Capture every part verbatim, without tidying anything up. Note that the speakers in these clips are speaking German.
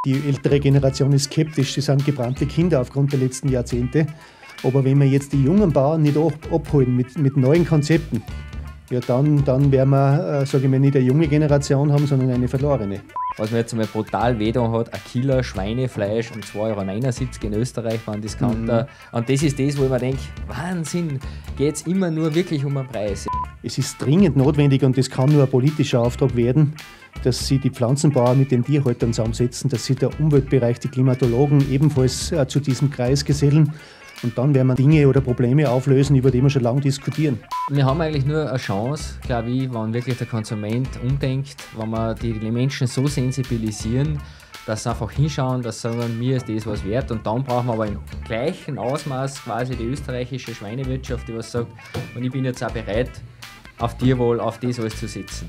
Die ältere Generation ist skeptisch, sie sind gebrannte Kinder aufgrund der letzten Jahrzehnte. Aber wenn wir jetzt die jungen Bauern nicht abholen mit, mit neuen Konzepten, ja, dann, dann werden wir, äh, sage ich mal, nicht eine junge Generation haben, sondern eine verlorene. Was mir jetzt einmal brutal wehgetan hat, ein Kilo Schweinefleisch um zwei Euro neunundsiebzig in Österreich beim Discounter. Mhm. Und das ist das, wo ich mir denke, Wahnsinn, geht es immer nur wirklich um den Preis. Es ist dringend notwendig und das kann nur ein politischer Auftrag werden, dass sie die Pflanzenbauer mit den Tierhaltern zusammensetzen, dass sie der Umweltbereich, die Klimatologen ebenfalls äh, zu diesem Kreis gesellen. Und dann werden wir Dinge oder Probleme auflösen, über die wir schon lange diskutieren. Wir haben eigentlich nur eine Chance, glaube ich, wenn wirklich der Konsument umdenkt, wenn wir die Menschen so sensibilisieren, dass sie einfach hinschauen, dass sie sagen, mir ist das was wert. Und dann brauchen wir aber im gleichen Ausmaß quasi die österreichische Schweinewirtschaft, die was sagt, und ich bin jetzt auch bereit, auf Tierwohl, auf das alles zu setzen.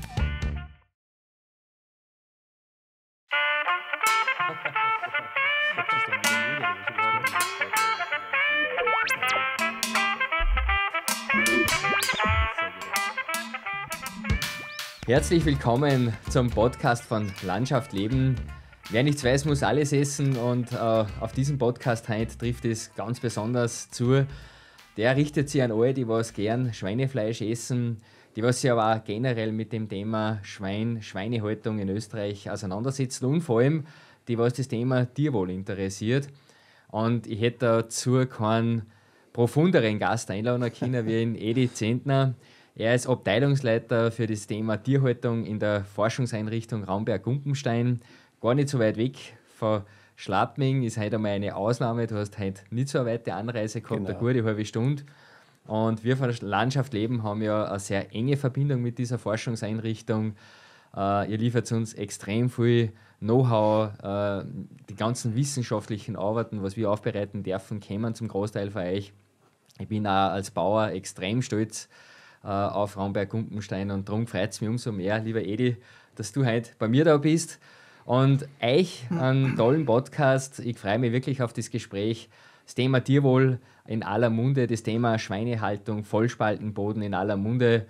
Herzlich willkommen zum Podcast von Landschaft leben. Wer nichts weiß, muss alles essen und äh, auf diesem Podcast heute trifft es ganz besonders zu. Der richtet sich an alle, die was gern Schweinefleisch essen, die was sich aber auch generell mit dem Thema Schwein, Schweinehaltung in Österreich auseinandersetzen und vor allem die was das Thema Tierwohl interessiert. Und ich hätte dazu keinen profunderen Gast einladen können wie den Edi Zentner. Er ist Abteilungsleiter für das Thema Tierhaltung in der Forschungseinrichtung Raumberg-Gumpenstein. Gar nicht so weit weg von Schlappming, ist heute einmal eine Ausnahme. Du hast heute nicht so eine weite Anreise gehabt, genau. Eine gute halbe Stunde. Und wir von der Landschaft leben haben ja eine sehr enge Verbindung mit dieser Forschungseinrichtung. Uh, ihr liefert uns extrem viel Know-how, uh, die ganzen wissenschaftlichen Arbeiten, was wir aufbereiten dürfen, kommen zum Großteil von euch. Ich bin auch als Bauer extrem stolz uh, auf Raumberg-Gumpenstein und darum freut es mich umso mehr, lieber Edi, dass du heute bei mir da bist und euch einen tollen Podcast. Ich freue mich wirklich auf das Gespräch. Das Thema Tierwohl in aller Munde, das Thema Schweinehaltung, Vollspaltenboden in aller Munde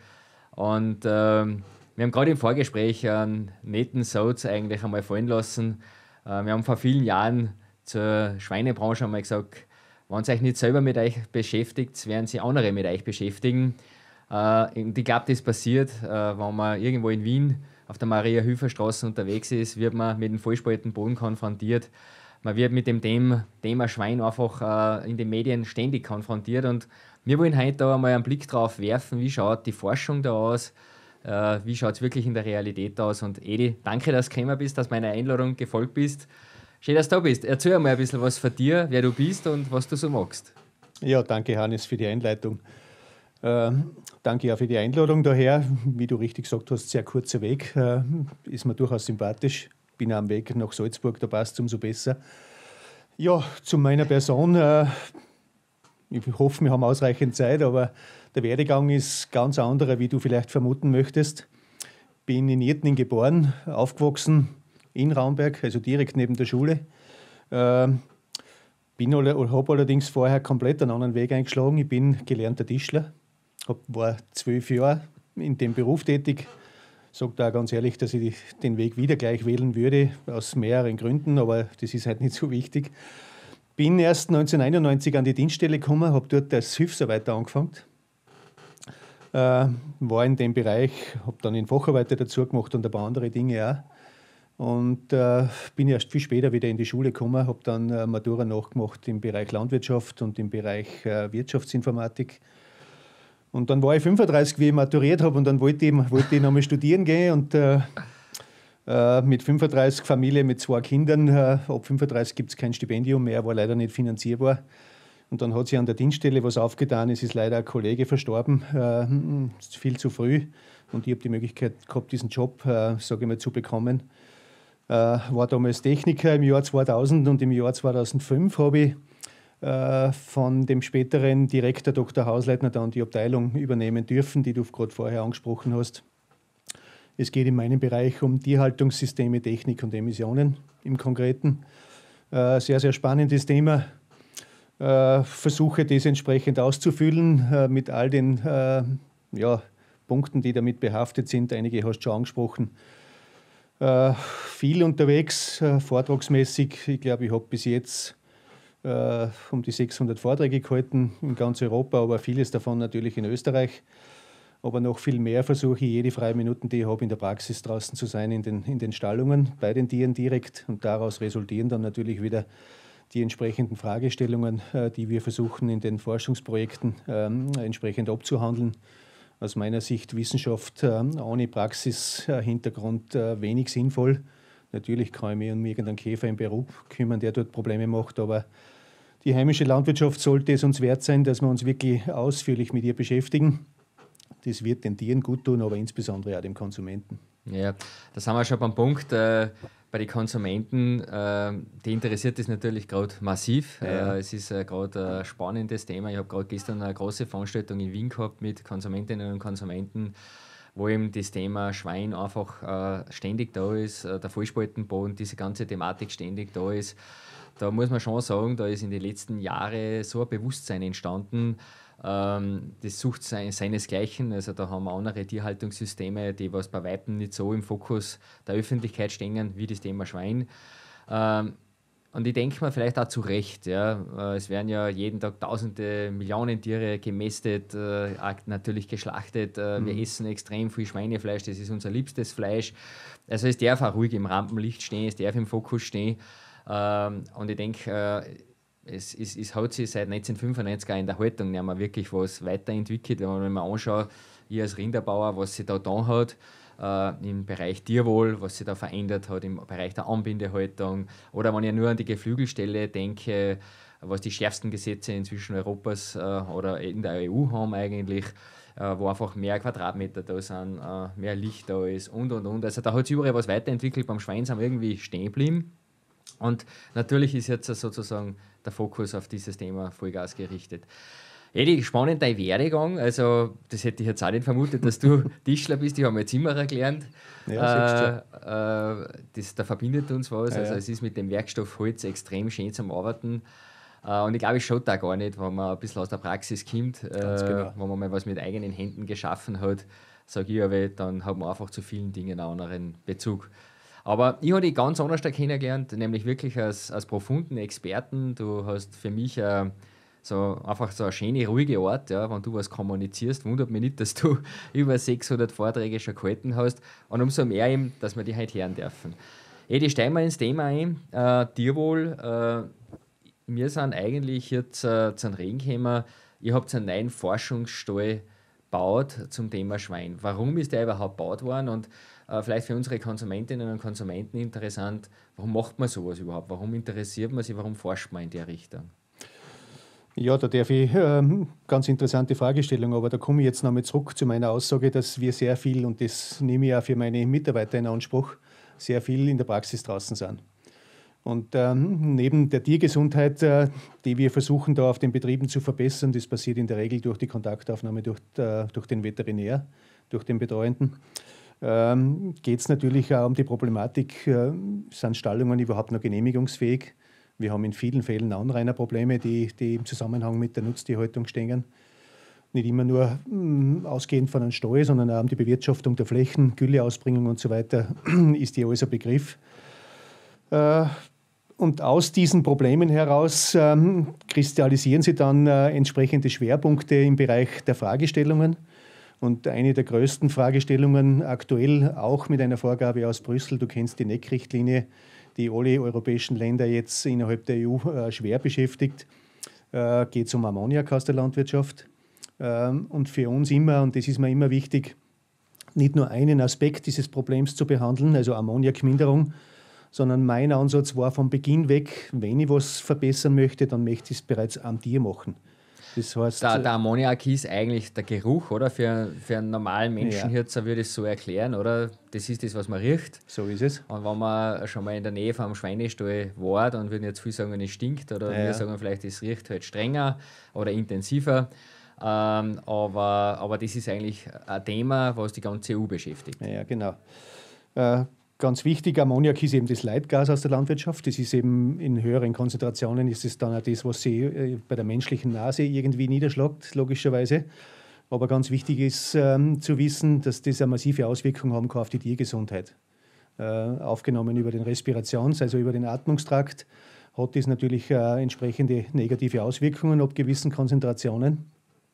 und uh, wir haben gerade im Vorgespräch einen netten Satz eigentlich einmal fallen lassen. Wir haben vor vielen Jahren zur Schweinebranche einmal gesagt, wenn ihr euch nicht selber mit euch beschäftigt, werden sie andere mit euch beschäftigen. Und ich glaube, das passiert, wenn man irgendwo in Wien auf der Maria-Hilfer-Straße unterwegs ist, wird man mit dem Vollspaltenboden konfrontiert. Man wird mit dem Thema Schwein einfach in den Medien ständig konfrontiert. Und wir wollen heute da einmal einen Blick drauf werfen, wie schaut die Forschung da aus, Uh, wie schaut es wirklich in der Realität aus? Und Edi, danke, dass du gekommen bist, dass meiner Einladung gefolgt bist. Schön, dass du da bist. Erzähl mal ein bisschen was von dir, wer du bist und was du so magst. Ja, danke Hannes für die Einleitung. Äh, danke auch für die Einladung daher. Wie du richtig gesagt hast, sehr kurzer Weg. Äh, ist mir durchaus sympathisch. Bin am Weg nach Salzburg, da passt es umso besser. Ja, zu meiner Person. Äh, ich hoffe, wir haben ausreichend Zeit, aber der Werdegang ist ganz anderer, wie du vielleicht vermuten möchtest. Bin in Irtning geboren, aufgewachsen in Raumberg, also direkt neben der Schule. Äh, bin habe allerdings vorher komplett einen anderen Weg eingeschlagen. Ich bin gelernter Tischler, hab, war zwölf Jahre in dem Beruf tätig. Ich sage da ganz ehrlich, dass ich den Weg wieder gleich wählen würde, aus mehreren Gründen, aber das ist halt nicht so wichtig. Bin erst neunzehnhunderteinundneunzig an die Dienststelle gekommen, habe dort als Hilfsarbeiter angefangen. Äh, war in dem Bereich, habe dann den Facharbeiter dazu gemacht und ein paar andere Dinge auch. Und äh, bin erst viel später wieder in die Schule gekommen, habe dann äh, Matura nachgemacht im Bereich Landwirtschaft und im Bereich äh, Wirtschaftsinformatik. Und dann war ich fünfunddreißig, wie ich maturiert habe, und dann wollte ich, wollte ich nochmal studieren gehen. Und äh, äh, mit fünfunddreißig, Familie mit zwei Kindern, äh, ab fünfunddreißig gibt es kein Stipendium mehr, war leider nicht finanzierbar. Und dann hat sich an der Dienststelle was aufgetan. Es ist leider ein Kollege verstorben, äh, viel zu früh. Und ich habe die Möglichkeit gehabt, diesen Job, äh, sage ich mal, zu bekommen. Äh, war damals Techniker im Jahr zweitausend und im Jahr zweitausendfünf habe ich äh, von dem späteren Direktor Doktor Hausleitner dann die Abteilung übernehmen dürfen, die du gerade vorher angesprochen hast. Es geht in meinem Bereich um Tierhaltungssysteme, Technik und Emissionen im Konkreten. Äh, sehr, sehr spannendes Thema. Äh, versuche das entsprechend auszufüllen äh, mit all den äh, ja, Punkten, die damit behaftet sind. Einige hast du schon angesprochen. Äh, viel unterwegs, äh, vortragsmäßig. Ich glaube, ich habe bis jetzt äh, um die sechshundert Vorträge gehalten in ganz Europa, aber vieles davon natürlich in Österreich. Aber noch viel mehr versuche ich, jede freie Minute, die ich habe, in der Praxis draußen zu sein, in den, in den Stallungen, bei den Tieren direkt. Und daraus resultieren dann natürlich wieder die entsprechenden Fragestellungen, äh, die wir versuchen in den Forschungsprojekten ähm, entsprechend abzuhandeln. Aus meiner Sicht Wissenschaft äh, ohne Praxishintergrund äh, wenig sinnvoll. Natürlich kann ich mich um irgendeinen Käfer im Peru kümmern, der dort Probleme macht, aber die heimische Landwirtschaft sollte es uns wert sein, dass wir uns wirklich ausführlich mit ihr beschäftigen. Das wird den Tieren gut tun, aber insbesondere auch dem Konsumenten. Ja, da sind wir schon beim Punkt. Äh, bei den Konsumenten, äh, die interessiert das natürlich gerade massiv. Ja. Äh, es ist äh, gerade ein spannendes Thema. Ich habe gerade gestern eine große Veranstaltung in Wien gehabt mit Konsumentinnen und Konsumenten, wo eben das Thema Schwein einfach äh, ständig da ist, äh, der Vollspaltenboden, diese ganze Thematik ständig da ist. Da muss man schon sagen, da ist in den letzten Jahren so ein Bewusstsein entstanden, ähm, das sucht sein, seinesgleichen. Also da haben wir andere Tierhaltungssysteme, die was bei Weitem nicht so im Fokus der Öffentlichkeit stehen, wie das Thema Schwein. Ähm, und ich denke mal vielleicht auch zu Recht. Ja. Äh, Es werden ja jeden Tag tausende, Millionen Tiere gemästet, äh, auch natürlich geschlachtet. Äh, Wir essen extrem viel Schweinefleisch, das ist unser liebstes Fleisch. Also es darf auch ruhig im Rampenlicht stehen, es darf im Fokus stehen. Ähm, und ich denke, äh, es, es, es hat sich seit neunzehnhundertfünfundneunzig auch in der Haltung nicht mehr wirklich was weiterentwickelt. Wenn man mal anschaut, ich als Rinderbauer, was sich da getan hat, äh, im Bereich Tierwohl, was sich da verändert hat, im Bereich der Anbindehaltung. Oder wenn ich nur an die Geflügelställe denke, was die schärfsten Gesetze inzwischen Europas äh, oder in der E U haben eigentlich, äh, wo einfach mehr Quadratmeter da sind, äh, mehr Licht da ist und und und. Also da hat sich überall was weiterentwickelt. Beim Schwein sind wir irgendwie stehen geblieben. Und natürlich ist jetzt sozusagen der Fokus auf dieses Thema Vollgas gerichtet. Edi, spannend dein Werdegang. Also, das hätte ich jetzt auch nicht vermutet, dass du Tischler bist. Ich habe jetzt Zimmerer gelernt. Ja, äh, äh, das, da verbindet uns was. Ja, also, ja. es ist mit dem Werkstoff Holz extrem schön zum Arbeiten. Äh, und ich glaube, es schaut da gar nicht, wenn man ein bisschen aus der Praxis kommt, äh, genau. wenn man mal was mit eigenen Händen geschaffen hat, sage ich aber, dann hat man einfach zu vielen Dingen einen anderen Bezug. Aber ich habe dich ganz anders da kennengelernt, nämlich wirklich als, als profunden Experten. Du hast für mich äh, so einfach so eine schöne, ruhige Art, ja, wenn du was kommunizierst. Wundert mich nicht, dass du über sechshundert Vorträge schon gehalten hast. Und umso mehr eben, dass wir dich heute hören dürfen. Edi, steigen wir ins Thema ein. Äh, Tierwohl. Äh, wir sind eigentlich jetzt äh, zu einem Reden gekommen. Ihr habt einen neuen Forschungsstall gebaut zum Thema Schwein. Warum ist der überhaupt gebaut worden? Und äh, vielleicht für unsere Konsumentinnen und Konsumenten interessant, warum macht man sowas überhaupt? Warum interessiert man sich? Warum forscht man in der Richtung? Ja, da darf ich, ähm, ganz interessante Fragestellung, aber da komme ich jetzt nochmal zurück zu meiner Aussage, dass wir sehr viel, und das nehme ich auch für meine Mitarbeiter in Anspruch, sehr viel in der Praxis draußen sind. Und ähm, neben der Tiergesundheit, äh, die wir versuchen, da auf den Betrieben zu verbessern, das passiert in der Regel durch die Kontaktaufnahme durch, äh, durch den Veterinär, durch den Betreuenden, ähm, geht es natürlich auch um die Problematik, äh, sind Stallungen überhaupt noch genehmigungsfähig? Wir haben in vielen Fällen Anrainerprobleme, die, die im Zusammenhang mit der Nutztierhaltung stehen. Nicht immer nur mh, ausgehend von einem Stall, sondern auch um die Bewirtschaftung der Flächen, Gülleausbringung und so weiter, ist ja alles ein Begriff. Äh, Und aus diesen Problemen heraus ähm, kristallisieren sie dann äh, entsprechende Schwerpunkte im Bereich der Fragestellungen. Und eine der größten Fragestellungen aktuell auch mit einer Vorgabe aus Brüssel, du kennst die N E C-Richtlinie, die alle europäischen Länder jetzt innerhalb der E U äh, schwer beschäftigt, äh, geht es um Ammoniak aus der Landwirtschaft. Ähm, und für uns immer, und das ist mir immer wichtig, nicht nur einen Aspekt dieses Problems zu behandeln, also Ammoniakminderung, sondern mein Ansatz war von Beginn weg, wenn ich was verbessern möchte, dann möchte ich es bereits am Tier machen. Das heißt, Der, der Ammoniak ist eigentlich der Geruch, oder? Für, für einen normalen Menschen Ja. jetzt würde ich es so erklären, oder? Das ist das, was man riecht. so ist es. Und wenn man schon mal in der Nähe vom Schweinestall war, dann würden jetzt viele sagen, es stinkt, oder Ja. wir sagen vielleicht, es riecht halt strenger oder intensiver. Ähm, aber, aber das ist eigentlich ein Thema, was die ganze E U beschäftigt. Ja, genau. Äh, Ganz wichtig, Ammoniak ist eben das Leitgas aus der Landwirtschaft. Das ist eben in höheren Konzentrationen, ist es dann auch das, was sich äh, bei der menschlichen Nase irgendwie niederschlägt, logischerweise. Aber ganz wichtig ist ähm, zu wissen, dass das eine massive Auswirkung haben kann auf die Tiergesundheit. äh, aufgenommen über den Respirations-, also über den Atmungstrakt, hat das natürlich äh, entsprechende negative Auswirkungen ab gewissen Konzentrationen.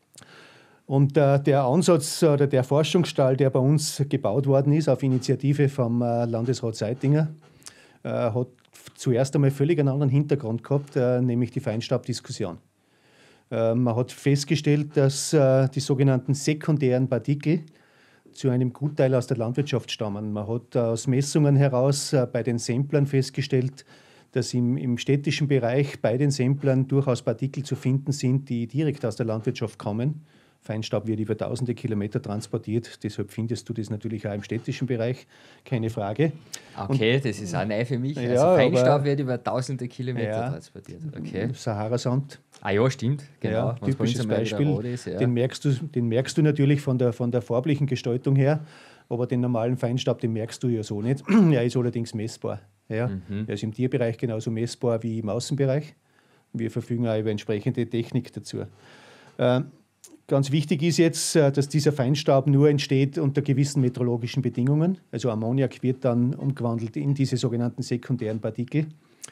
Und äh, der Ansatz oder der Forschungsstall, der bei uns gebaut worden ist, auf Initiative vom äh, Landesrat Seitinger, äh, hat zuerst einmal völlig einen anderen Hintergrund gehabt, äh, nämlich die Feinstaubdiskussion. Äh, man hat festgestellt, dass äh, die sogenannten sekundären Partikel zu einem Gutteil aus der Landwirtschaft stammen. Man hat aus Messungen heraus äh, bei den Samplern festgestellt, dass im, im städtischen Bereich bei den Samplern durchaus Partikel zu finden sind, die direkt aus der Landwirtschaft kommen. Feinstaub wird über tausende Kilometer transportiert, deshalb findest du das natürlich auch im städtischen Bereich, keine Frage. Okay, und, das ist auch neu für mich. Ja, also Feinstaub aber, wird über tausende Kilometer ja, transportiert. Okay. Sahara-Sand. Ah ja, stimmt, genau. Ja, typisches Beispiel. Ist, ja. den, merkst du, den merkst du natürlich von der, von der farblichen Gestaltung her, aber den normalen Feinstaub, den merkst du ja so nicht. Er ist allerdings messbar. Ja. Mhm. Er ist im Tierbereich genauso messbar wie im Außenbereich. Wir verfügen auch über entsprechende Technik dazu. Äh, Ganz wichtig ist jetzt, dass dieser Feinstaub nur entsteht unter gewissen meteorologischen Bedingungen. Also Ammoniak wird dann umgewandelt in diese sogenannten sekundären Partikel.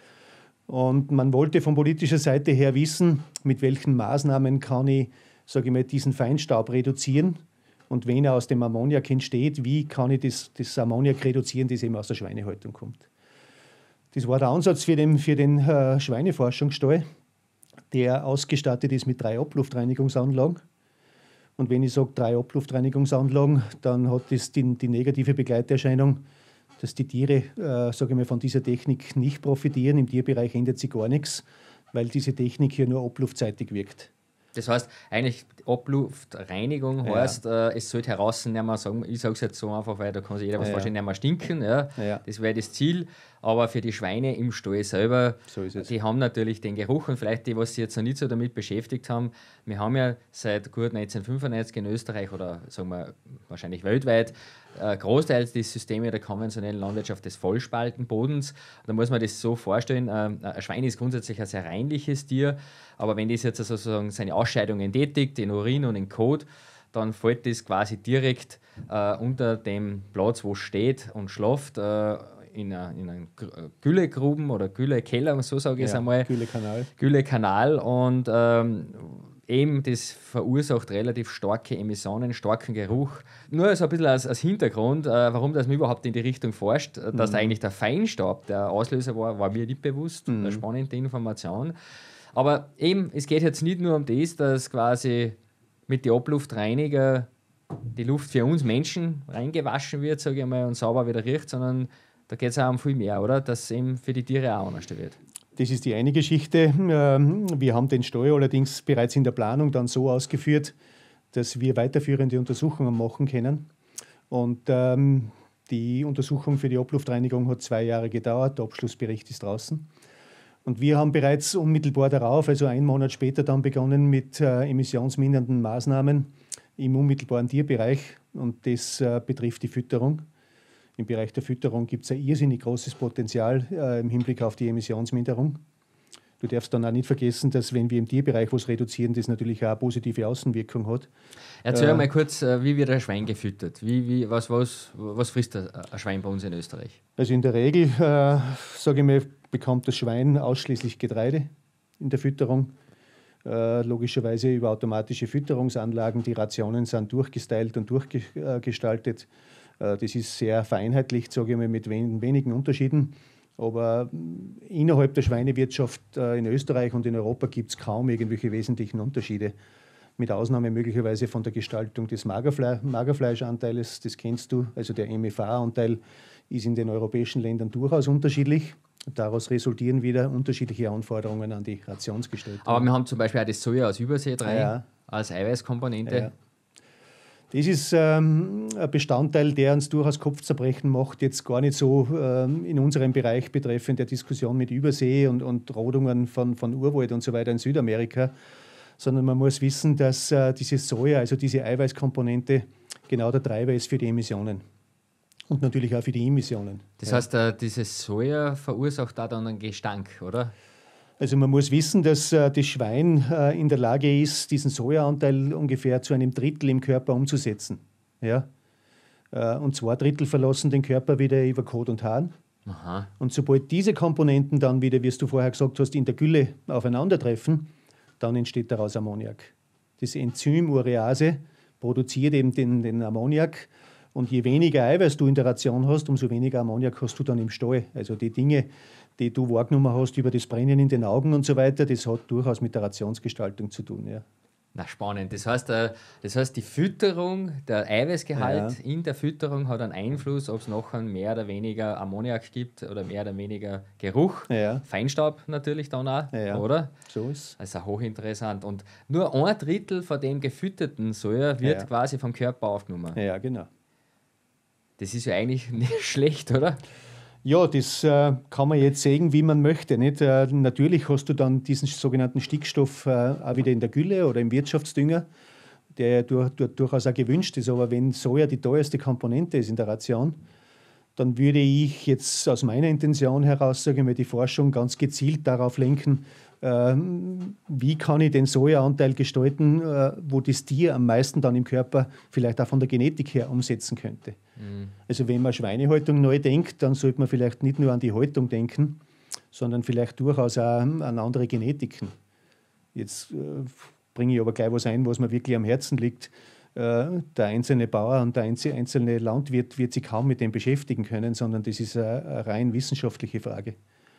Und man wollte von politischer Seite her wissen, mit welchen Maßnahmen kann ich, sage ich mal, diesen Feinstaub reduzieren. Und wenn er aus dem Ammoniak entsteht, wie kann ich das, das Ammoniak reduzieren, das eben aus der Schweinehaltung kommt. Das war der Ansatz für den, für den äh, Schweineforschungsstall, der ausgestattet ist mit drei Abluftreinigungsanlagen. Und wenn ich sage drei Abluftreinigungsanlagen, dann hat das die, die negative Begleiterscheinung, dass die Tiere äh, sage ich mal, von dieser Technik nicht profitieren. Im Tierbereich ändert sich gar nichts, weil diese Technik hier nur abluftseitig wirkt. Das heißt, eigentlich Abluftreinigung ja. heißt, äh, es sollte heraus nicht mehr sagen, ich sage es jetzt so einfach, weil da kann sich jeder was ja. vorstellen, nicht mehr stinken. Ja. Ja. Das wäre das Ziel. Aber für die Schweine im Stall selber, so ist es. Die haben natürlich den Geruch und vielleicht die, was sich jetzt noch nicht so damit beschäftigt haben. Wir haben ja seit gut neunzehnhundertfünfundneunzig in Österreich oder sagen wir wahrscheinlich weltweit äh, großteils die Systeme der konventionellen Landwirtschaft des Vollspaltenbodens. Da muss man das so vorstellen, äh, ein Schwein ist grundsätzlich ein sehr reinliches Tier, aber wenn das jetzt sozusagen seine Ausscheidungen tätigt, in Urin und in Kot, dann fällt das quasi direkt äh, unter dem Platz, wo es steht und schlaft, äh, in einen Güllegruben oder Güllekeller, so sage ich es ja, einmal. Güllekanal. Güllekanal und ähm, eben das verursacht relativ starke Emissionen, starken Geruch. Nur so ein bisschen als, als Hintergrund, äh, warum das man überhaupt in die Richtung forscht, mhm. dass eigentlich der Feinstaub der Auslöser war, war mir nicht bewusst. Mhm. Eine spannende Information. Aber eben, es geht jetzt nicht nur um das, dass quasi mit den Abluftreiniger die Luft für uns Menschen reingewaschen wird, sage ich mal, und sauber wieder riecht, sondern da geht es auch um viel mehr, oder? Dass es eben für die Tiere auch anders wird. Das ist die eine Geschichte. Wir haben den Stall allerdings bereits in der Planung dann so ausgeführt, dass wir weiterführende Untersuchungen machen können. Und ähm, die Untersuchung für die Abluftreinigung hat zwei Jahre gedauert. Der Abschlussbericht ist draußen. Und wir haben bereits unmittelbar darauf, also einen Monat später, dann begonnen mit äh, emissionsmindernden Maßnahmen im unmittelbaren Tierbereich. Und das äh, betrifft die Fütterung. Im Bereich der Fütterung gibt es ein irrsinnig großes Potenzial äh, im Hinblick auf die Emissionsminderung. Du darfst dann auch nicht vergessen, dass wenn wir im Tierbereich was reduzieren, das natürlich auch eine positive Außenwirkung hat. Erzähl äh, mal kurz, wie wird ein Schwein gefüttert? Wie, wie, was, was, was frisst ein Schwein bei uns in Österreich? Also in der Regel, äh, sage ich mal, bekommt das Schwein ausschließlich Getreide in der Fütterung. Äh, logischerweise über automatische Fütterungsanlagen. Die Rationen sind durchgestylt und durchgestaltet. Das ist sehr vereinheitlicht, sage ich mal, mit wenigen Unterschieden. Aber innerhalb der Schweinewirtschaft in Österreich und in Europa gibt es kaum irgendwelche wesentlichen Unterschiede. Mit Ausnahme möglicherweise von der Gestaltung des Magerfle- Magerfleischanteiles, das kennst du. Also der M F A-Anteil ist in den europäischen Ländern durchaus unterschiedlich. Daraus resultieren wieder unterschiedliche Anforderungen an die Rationsgestaltung. Aber wir haben zum Beispiel auch das Soja aus Übersee drin, ja. als Eiweißkomponente. Ja. Das ist ähm, ein Bestandteil, der uns durchaus Kopfzerbrechen macht, jetzt gar nicht so ähm, in unserem Bereich betreffend der Diskussion mit Übersee und, und Rodungen von, von Urwald und so weiter in Südamerika, sondern man muss wissen, dass äh, diese Soja, also diese Eiweißkomponente, genau der Treiber ist für die Emissionen und natürlich auch für die Emissionen. Das ja. heißt, äh, dieses Soja verursacht da dann einen Gestank, oder? Also man muss wissen, dass äh, das Schwein äh, in der Lage ist, diesen Sojaanteil ungefähr zu einem Drittel im Körper umzusetzen. Ja? Äh, und zwei Drittel verlassen den Körper wieder über Kot und Harn. Aha. Und sobald diese Komponenten dann wieder, wie du vorher gesagt hast, in der Gülle aufeinandertreffen, dann entsteht daraus Ammoniak. Das Enzym Urease produziert eben den, den Ammoniak. Und je weniger Eiweiß du in der Ration hast, umso weniger Ammoniak hast du dann im Stall. Also die Dinge, die du wahrgenommen hast über das Brennen in den Augen und so weiter, das hat durchaus mit der Rationsgestaltung zu tun. Ja. Na, spannend. Das heißt, äh, das heißt, die Fütterung, der Eiweißgehalt Ja. in der Fütterung hat einen Einfluss, ob es nachher mehr oder weniger Ammoniak gibt oder mehr oder weniger Geruch. Ja. Feinstaub natürlich dann auch, Ja. oder? So ist Das ist auch hochinteressant. Und nur ein Drittel von dem gefütterten Soja wird Ja. quasi vom Körper aufgenommen. Ja, genau. Das ist ja eigentlich nicht schlecht, oder? Ja, das äh, kann man jetzt sehen, wie man möchte. Nicht? Äh, natürlich hast du dann diesen sogenannten Stickstoff äh, auch wieder in der Gülle oder im Wirtschaftsdünger, der ja durch, durch, durchaus auch gewünscht ist. Aber wenn Soja die teuerste Komponente ist in der Ration, dann würde ich jetzt aus meiner Intention heraus, sage ich mal, die Forschung ganz gezielt darauf lenken, äh, wie kann ich den Sojaanteil gestalten, äh, wo das Tier am meisten dann im Körper vielleicht auch von der Genetik her umsetzen könnte. Mhm. Also wenn man Schweinehaltung neu denkt, dann sollte man vielleicht nicht nur an die Haltung denken, sondern vielleicht durchaus auch an andere Genetiken. Jetzt äh, bringe ich aber gleich was ein, was mir wirklich am Herzen liegt. Äh, der einzelne Bauer und der einzelne Landwirt wird sich kaum mit dem beschäftigen können, sondern das ist eine, eine rein wissenschaftliche Frage.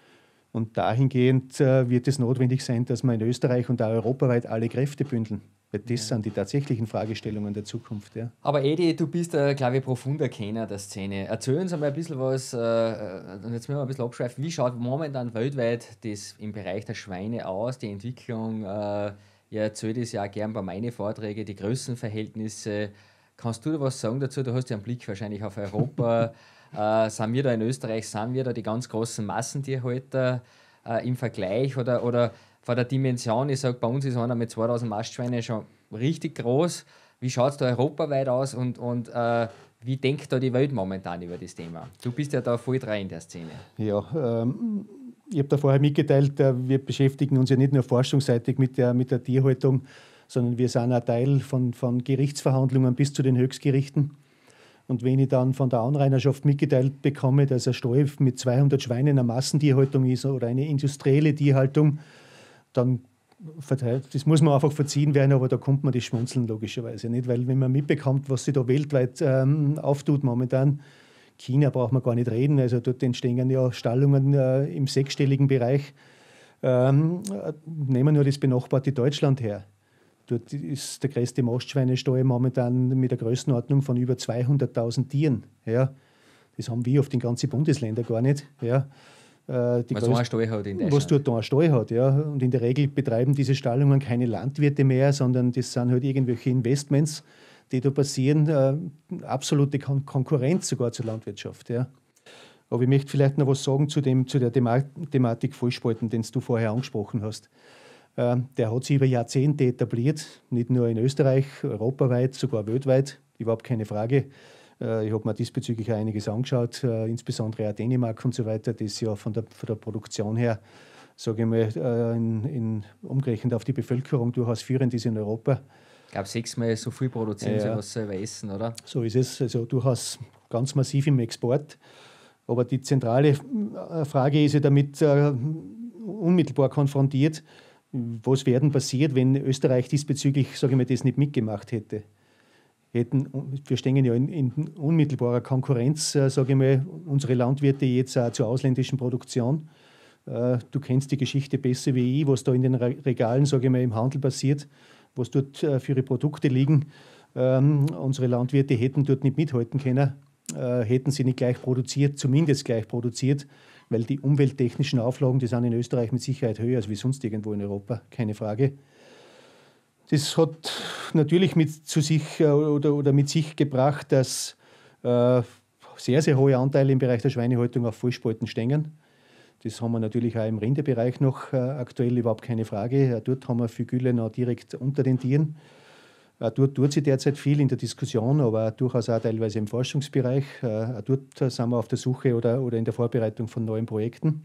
Und dahingehend äh, wird es notwendig sein, dass wir in Österreich und auch europaweit alle Kräfte bündeln. Weil das sind die tatsächlichen Fragestellungen der Zukunft. Ja. Aber Edi, du bist, äh, glaube ich, profunder Kenner der Szene. Erzähl uns einmal ein bisschen was, äh, und jetzt müssen wir ein bisschen abschweifen, wie schaut momentan weltweit das im Bereich der Schweine aus, die Entwicklung? Äh, ihr erzählt es ja auch gern bei meinen Vorträgen, die Größenverhältnisse. Kannst du da was sagen dazu? Du hast ja einen Blick wahrscheinlich auf Europa. äh, sind wir da in Österreich, sind wir da die ganz großen Massentierhalter äh, im Vergleich oder, oder von der Dimension? Ich sage, bei uns ist einer mit zweitausend Mastschweine schon richtig groß. Wie schaut es da europaweit aus und, und äh, wie denkt da die Welt momentan über das Thema? Du bist ja da voll dran in der Szene. Ja, ähm, ich habe da vorher mitgeteilt, äh, wir beschäftigen uns ja nicht nur forschungsseitig mit der, mit der Tierhaltung, sondern wir sind ein Teil von, von Gerichtsverhandlungen bis zu den Höchstgerichten. Und wenn ich dann von der Anrainerschaft mitgeteilt bekomme, dass ein Stall mit zweihundert Schweinen eine Massentierhaltung ist oder eine industrielle Tierhaltung, dann verteilt, das muss man einfach verziehen werden, aber da kommt man das Schmunzeln logischerweise nicht, weil wenn man mitbekommt, was sich da weltweit ähm, auftut momentan, China braucht man gar nicht reden, also dort entstehen ja Stallungen äh, im sechsstelligen Bereich. Ähm, nehmen wir nur das benachbarte Deutschland her. Dort ist der größte Mastschweinestall momentan mit der Größenordnung von über zweihunderttausend Tieren. Ja. Das haben wir auf den ganzen Bundesländern gar nicht. Ja. Äh, die was so ein Stall hat in Deutschland. Was dort da ein Stall hat. Ja. Und in der Regel betreiben diese Stallungen keine Landwirte mehr, sondern das sind halt irgendwelche Investments, die da passieren. Äh, absolute Kon- Konkurrenz sogar zur Landwirtschaft. Ja. Aber ich möchte vielleicht noch was sagen zu, dem, zu der Thema- Thematik Vollspalten, den du vorher angesprochen hast. Der hat sich über Jahrzehnte etabliert, nicht nur in Österreich, europaweit, sogar weltweit, überhaupt keine Frage. Ich habe mir diesbezüglich auch einiges angeschaut, insbesondere auch Dänemark und so weiter, das ja von der, von der Produktion her, sage ich mal, in, in, umgerechnet auf die Bevölkerung durchaus führend ist in Europa. Ich glaube, sechsmal so viel produzieren ja, sie, was sie selber essen, oder? So ist es, also durchaus ganz massiv im Export. Aber die zentrale Frage ist ja damit äh, unmittelbar konfrontiert, was werden passiert, wenn Österreich diesbezüglich, sage ich mal, das nicht mitgemacht hätte. Hätten, wir stehen ja in, in unmittelbarer Konkurrenz, äh, sage ich mal, unsere Landwirte jetzt auch zur ausländischen Produktion. Äh, du kennst die Geschichte besser wie ich, was da in den Regalen, sage ich mal, im Handel passiert, was dort äh, für ihre Produkte liegen. Ähm, unsere Landwirte hätten dort nicht mithalten können, äh, hätten sie nicht gleich produziert, zumindest gleich produziert, weil die umwelttechnischen Auflagen, die sind in Österreich mit Sicherheit höher als wie sonst irgendwo in Europa, keine Frage. Das hat natürlich mit, zu sich, oder, oder mit sich gebracht, dass äh, sehr, sehr hohe Anteile im Bereich der Schweinehaltung auf Vollspalten stehen. Das haben wir natürlich auch im Rinderbereich noch äh, aktuell, überhaupt keine Frage. Dort haben wir viel Gülle noch direkt unter den Tieren. Auch dort tut sich derzeit viel in der Diskussion, aber durchaus auch teilweise im Forschungsbereich. Auch dort sind wir auf der Suche oder, oder in der Vorbereitung von neuen Projekten.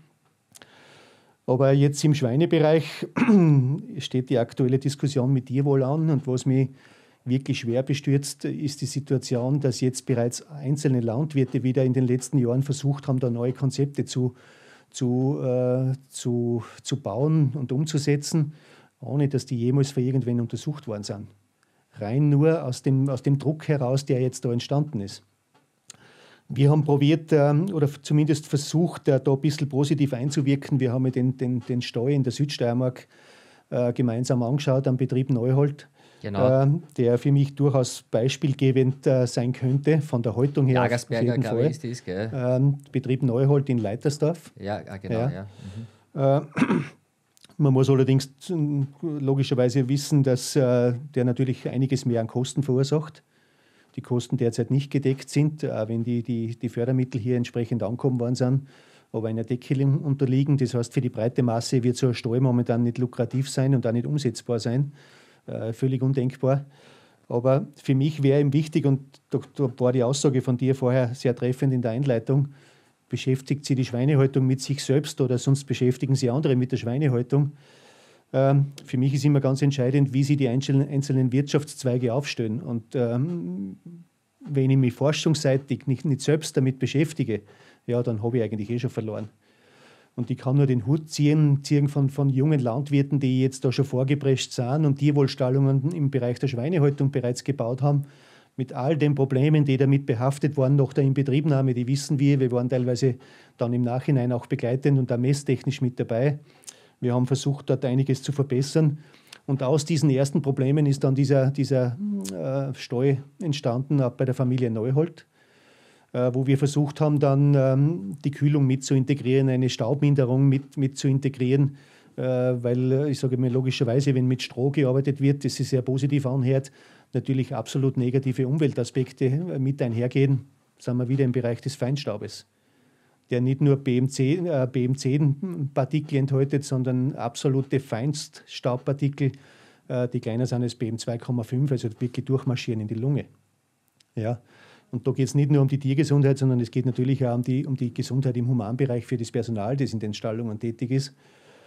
Aber jetzt im Schweinebereich steht die aktuelle Diskussion mit Tierwohl an. Und was mich Wirklich schwer bestürzt ist die Situation, dass jetzt bereits einzelne Landwirte wieder in den letzten Jahren versucht haben, da neue Konzepte zu, zu, äh, zu, zu bauen und umzusetzen, ohne dass die jemals für irgendwen untersucht worden sind. Rein nur aus dem, aus dem Druck heraus, der jetzt da entstanden ist. Wir haben probiert ähm, oder zumindest versucht, äh, da ein bisschen positiv einzuwirken. Wir haben den, den, den Stall in der Südsteiermark äh, gemeinsam angeschaut am Betrieb Neuhold. Genau. Äh, der für mich durchaus beispielgebend äh, sein könnte, von der Haltung her. Jagersberger, glaube ich, ist das, gell? Ähm, Betrieb Neuhold in Leitersdorf. Ja, genau, ja. ja. Mhm. Äh, man muss allerdings logischerweise wissen, dass äh, der natürlich einiges mehr an Kosten verursacht. Die Kosten derzeit nicht gedeckt sind, auch wenn die, die, die Fördermittel hier entsprechend angekommen worden sind, aber einer Deckelung unterliegen. Das heißt, für die breite Masse wird so ein Stall momentan nicht lukrativ sein und auch nicht umsetzbar sein. Äh, völlig undenkbar. Aber für mich wäre ihm wichtig, und da, da war die Aussage von dir vorher sehr treffend in der Einleitung, beschäftigt sie die Schweinehaltung mit sich selbst oder sonst beschäftigen sie andere mit der Schweinehaltung. Ähm, für mich ist immer ganz entscheidend, wie sie die einzelnen, einzelnen Wirtschaftszweige aufstellen. Und ähm, wenn ich mich forschungsseitig nicht, nicht selbst damit beschäftige, ja, dann habe ich eigentlich eh schon verloren. Und ich kann nur den Hut ziehen, ziehen von, von jungen Landwirten, die jetzt da schon vorgeprescht sind und Tierwohlstallungen im Bereich der Schweinehaltung bereits gebaut haben, mit all den Problemen, die damit behaftet waren, nach der Inbetriebnahme. Die wissen wir, wir waren teilweise dann im Nachhinein auch begleitend und auch messtechnisch mit dabei. Wir haben versucht, dort einiges zu verbessern. Und aus diesen ersten Problemen ist dann dieser, dieser äh, Stall entstanden, auch bei der Familie Neuhold, wo wir versucht haben, dann ähm, die Kühlung mit zu integrieren, eine Staubminderung mit, mit zu integrieren, äh, weil ich sage mal logischerweise, wenn mit Stroh gearbeitet wird, das sich sehr positiv anhört, natürlich absolut negative Umweltaspekte äh, mit einhergehen, sind wir wieder im Bereich des Feinstaubes, der nicht nur B M C, äh, B M zehn-Partikel enthält, sondern absolute Feinststaubpartikel, äh, die kleiner sind als B M zwei Komma fünf, also wirklich durchmarschieren in die Lunge. Ja. Und da geht es nicht nur um die Tiergesundheit, sondern es geht natürlich auch um die, um die Gesundheit im Humanbereich für das Personal, das in den Stallungen tätig ist.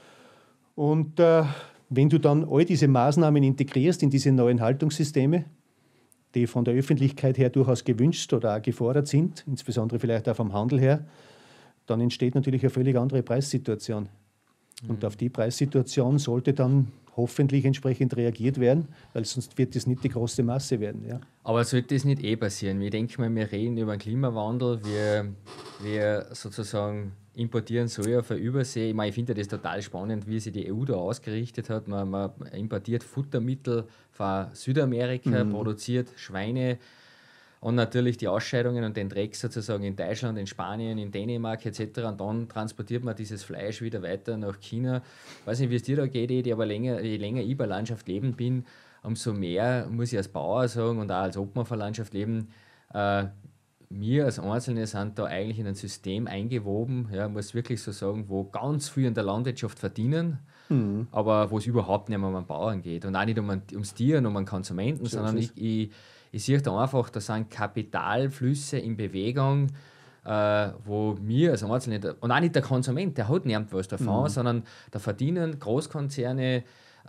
Und äh, wenn du dann all diese Maßnahmen integrierst in diese neuen Haltungssysteme, die von der Öffentlichkeit her durchaus gewünscht oder auch gefordert sind, insbesondere vielleicht auch vom Handel her, dann entsteht natürlich eine völlig andere Preissituation. Mhm. Und auf die Preissituation sollte dann hoffentlich entsprechend reagiert werden, weil sonst wird das nicht die große Masse werden. Ja. Aber sollte das nicht eh passieren? Ich denke mal, wir reden über den Klimawandel, wir, wir sozusagen importieren Soja von Übersee. Ich meine, ich finde das total spannend, wie sich die E U da ausgerichtet hat. Man, man importiert Futtermittel von Südamerika, mhm. produziert Schweine und natürlich die Ausscheidungen und den Dreck sozusagen in Deutschland, in Spanien, in Dänemark et cetera. Und dann transportiert man dieses Fleisch wieder weiter nach China. Ich weiß nicht, wie es dir da geht, Edi, aber länger, je länger ich bei Landschaft leben bin, umso mehr muss ich als Bauer sagen und auch als Obmann von Landschaft leben, äh, wir als Einzelne sind da eigentlich in ein System eingewoben, ja, muss wirklich so sagen, wo ganz viel in der Landwirtschaft verdienen, mhm. aber wo es überhaupt nicht mehr um den Bauern geht und auch nicht um ein, ums Tier und um den Konsumenten, so sondern ich, ich, ich sehe da einfach, da sind Kapitalflüsse in Bewegung, äh, wo wir als Einzelne, und auch nicht der Konsument, der hat niemand was davon, mhm. sondern da verdienen Großkonzerne,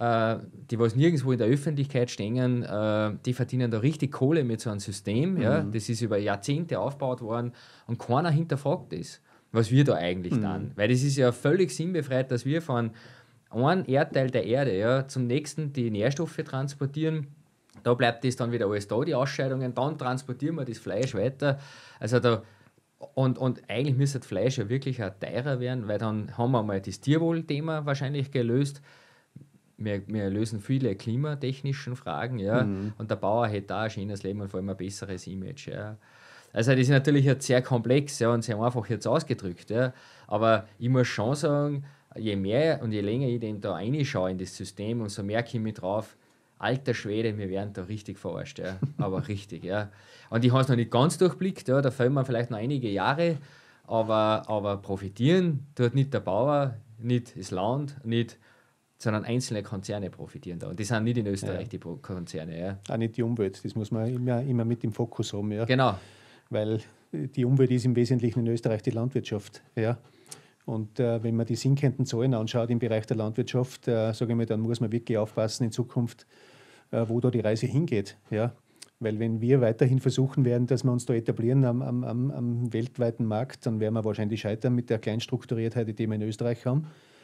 die was nirgendwo in der Öffentlichkeit stehen, äh, die verdienen da richtig Kohle mit so einem System. Mhm. Ja? Das ist über Jahrzehnte aufgebaut worden und keiner hinterfragt das, was wir da eigentlich mhm. tun. Weil das ist ja völlig sinnbefreit, dass wir von einem Erdteil der Erde ja, zum nächsten die Nährstoffe transportieren. Da bleibt das dann wieder alles da, die Ausscheidungen. Dann transportieren wir das Fleisch weiter. Also da, und, und eigentlich müsste das Fleisch ja wirklich auch teurer werden, weil dann haben wir mal das Tierwohl-Thema wahrscheinlich gelöst. Wir, wir lösen viele klimatechnischen Fragen, ja, mhm. und der Bauer hätte auch ein schönes Leben und vor allem ein besseres Image. Ja. Also das ist natürlich jetzt sehr komplex, ja, und sehr einfach jetzt ausgedrückt, ja. Aber ich muss schon sagen, je mehr und je länger ich den da reinschaue in das System, umso mehr komme ich drauf, alter Schwede, wir werden da richtig verarscht, ja. Aber richtig, ja. Und ich habe es noch nicht ganz durchblickt, ja, da fehlen mir vielleicht noch einige Jahre, aber, aber profitieren tut nicht der Bauer, nicht das Land, nicht sondern einzelne Konzerne profitieren da. Und die sind nicht in Österreich, ja. die Konzerne. Ja. Auch nicht die Umwelt, das muss man immer, immer mit im Fokus haben. Ja. Genau. Weil die Umwelt ist im Wesentlichen in Österreich die Landwirtschaft. Ja. Und äh, wenn man die sinkenden Zahlen anschaut im Bereich der Landwirtschaft, äh, sage ich mal, dann muss man wirklich aufpassen in Zukunft, äh, wo da die Reise hingeht. Ja? Weil wenn wir weiterhin versuchen werden, dass wir uns da etablieren am, am, am, am weltweiten Markt, dann werden wir wahrscheinlich scheitern mit der Kleinstrukturiertheit, die wir in Österreich haben.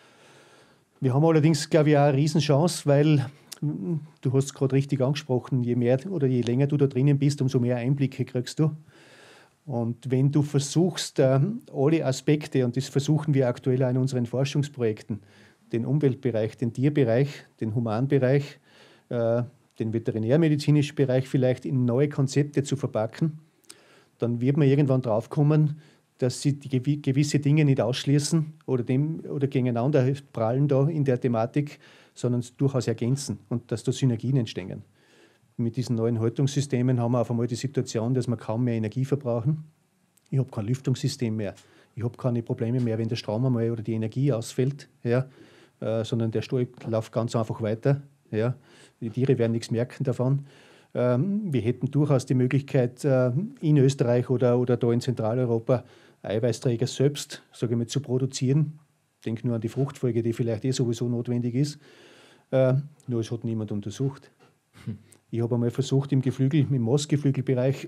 Wir haben allerdings, glaube ich, auch eine Riesenchance, weil, du hast es gerade richtig angesprochen, je mehr oder je länger du da drinnen bist, umso mehr Einblicke kriegst du. Und wenn du versuchst, alle Aspekte, und das versuchen wir aktuell auch in unseren Forschungsprojekten, den Umweltbereich, den Tierbereich, den Humanbereich, den veterinärmedizinischen Bereich vielleicht in neue Konzepte zu verpacken, dann wird man irgendwann draufkommen, dass sie die gewisse Dinge nicht ausschließen oder, dem, oder gegeneinander prallen da in der Thematik, sondern durchaus ergänzen und dass da Synergien entstehen. Mit diesen neuen Haltungssystemen haben wir auf einmal die Situation, dass wir kaum mehr Energie verbrauchen. Ich habe kein Lüftungssystem mehr. Ich habe keine Probleme mehr, wenn der Strom einmal oder die Energie ausfällt, ja, äh, sondern der Stall läuft ganz einfach weiter. Ja. Die Tiere werden nichts merken davon. Ähm, wir hätten durchaus die Möglichkeit, äh, in Österreich oder, oder da in Zentraleuropa Eiweißträger selbst, sage ich mal, zu produzieren. Ich denke nur an die Fruchtfolge, die vielleicht eh sowieso notwendig ist. Äh, nur es hat niemand untersucht. Hm. Ich habe einmal versucht, im Geflügel, im Mostgeflügelbereich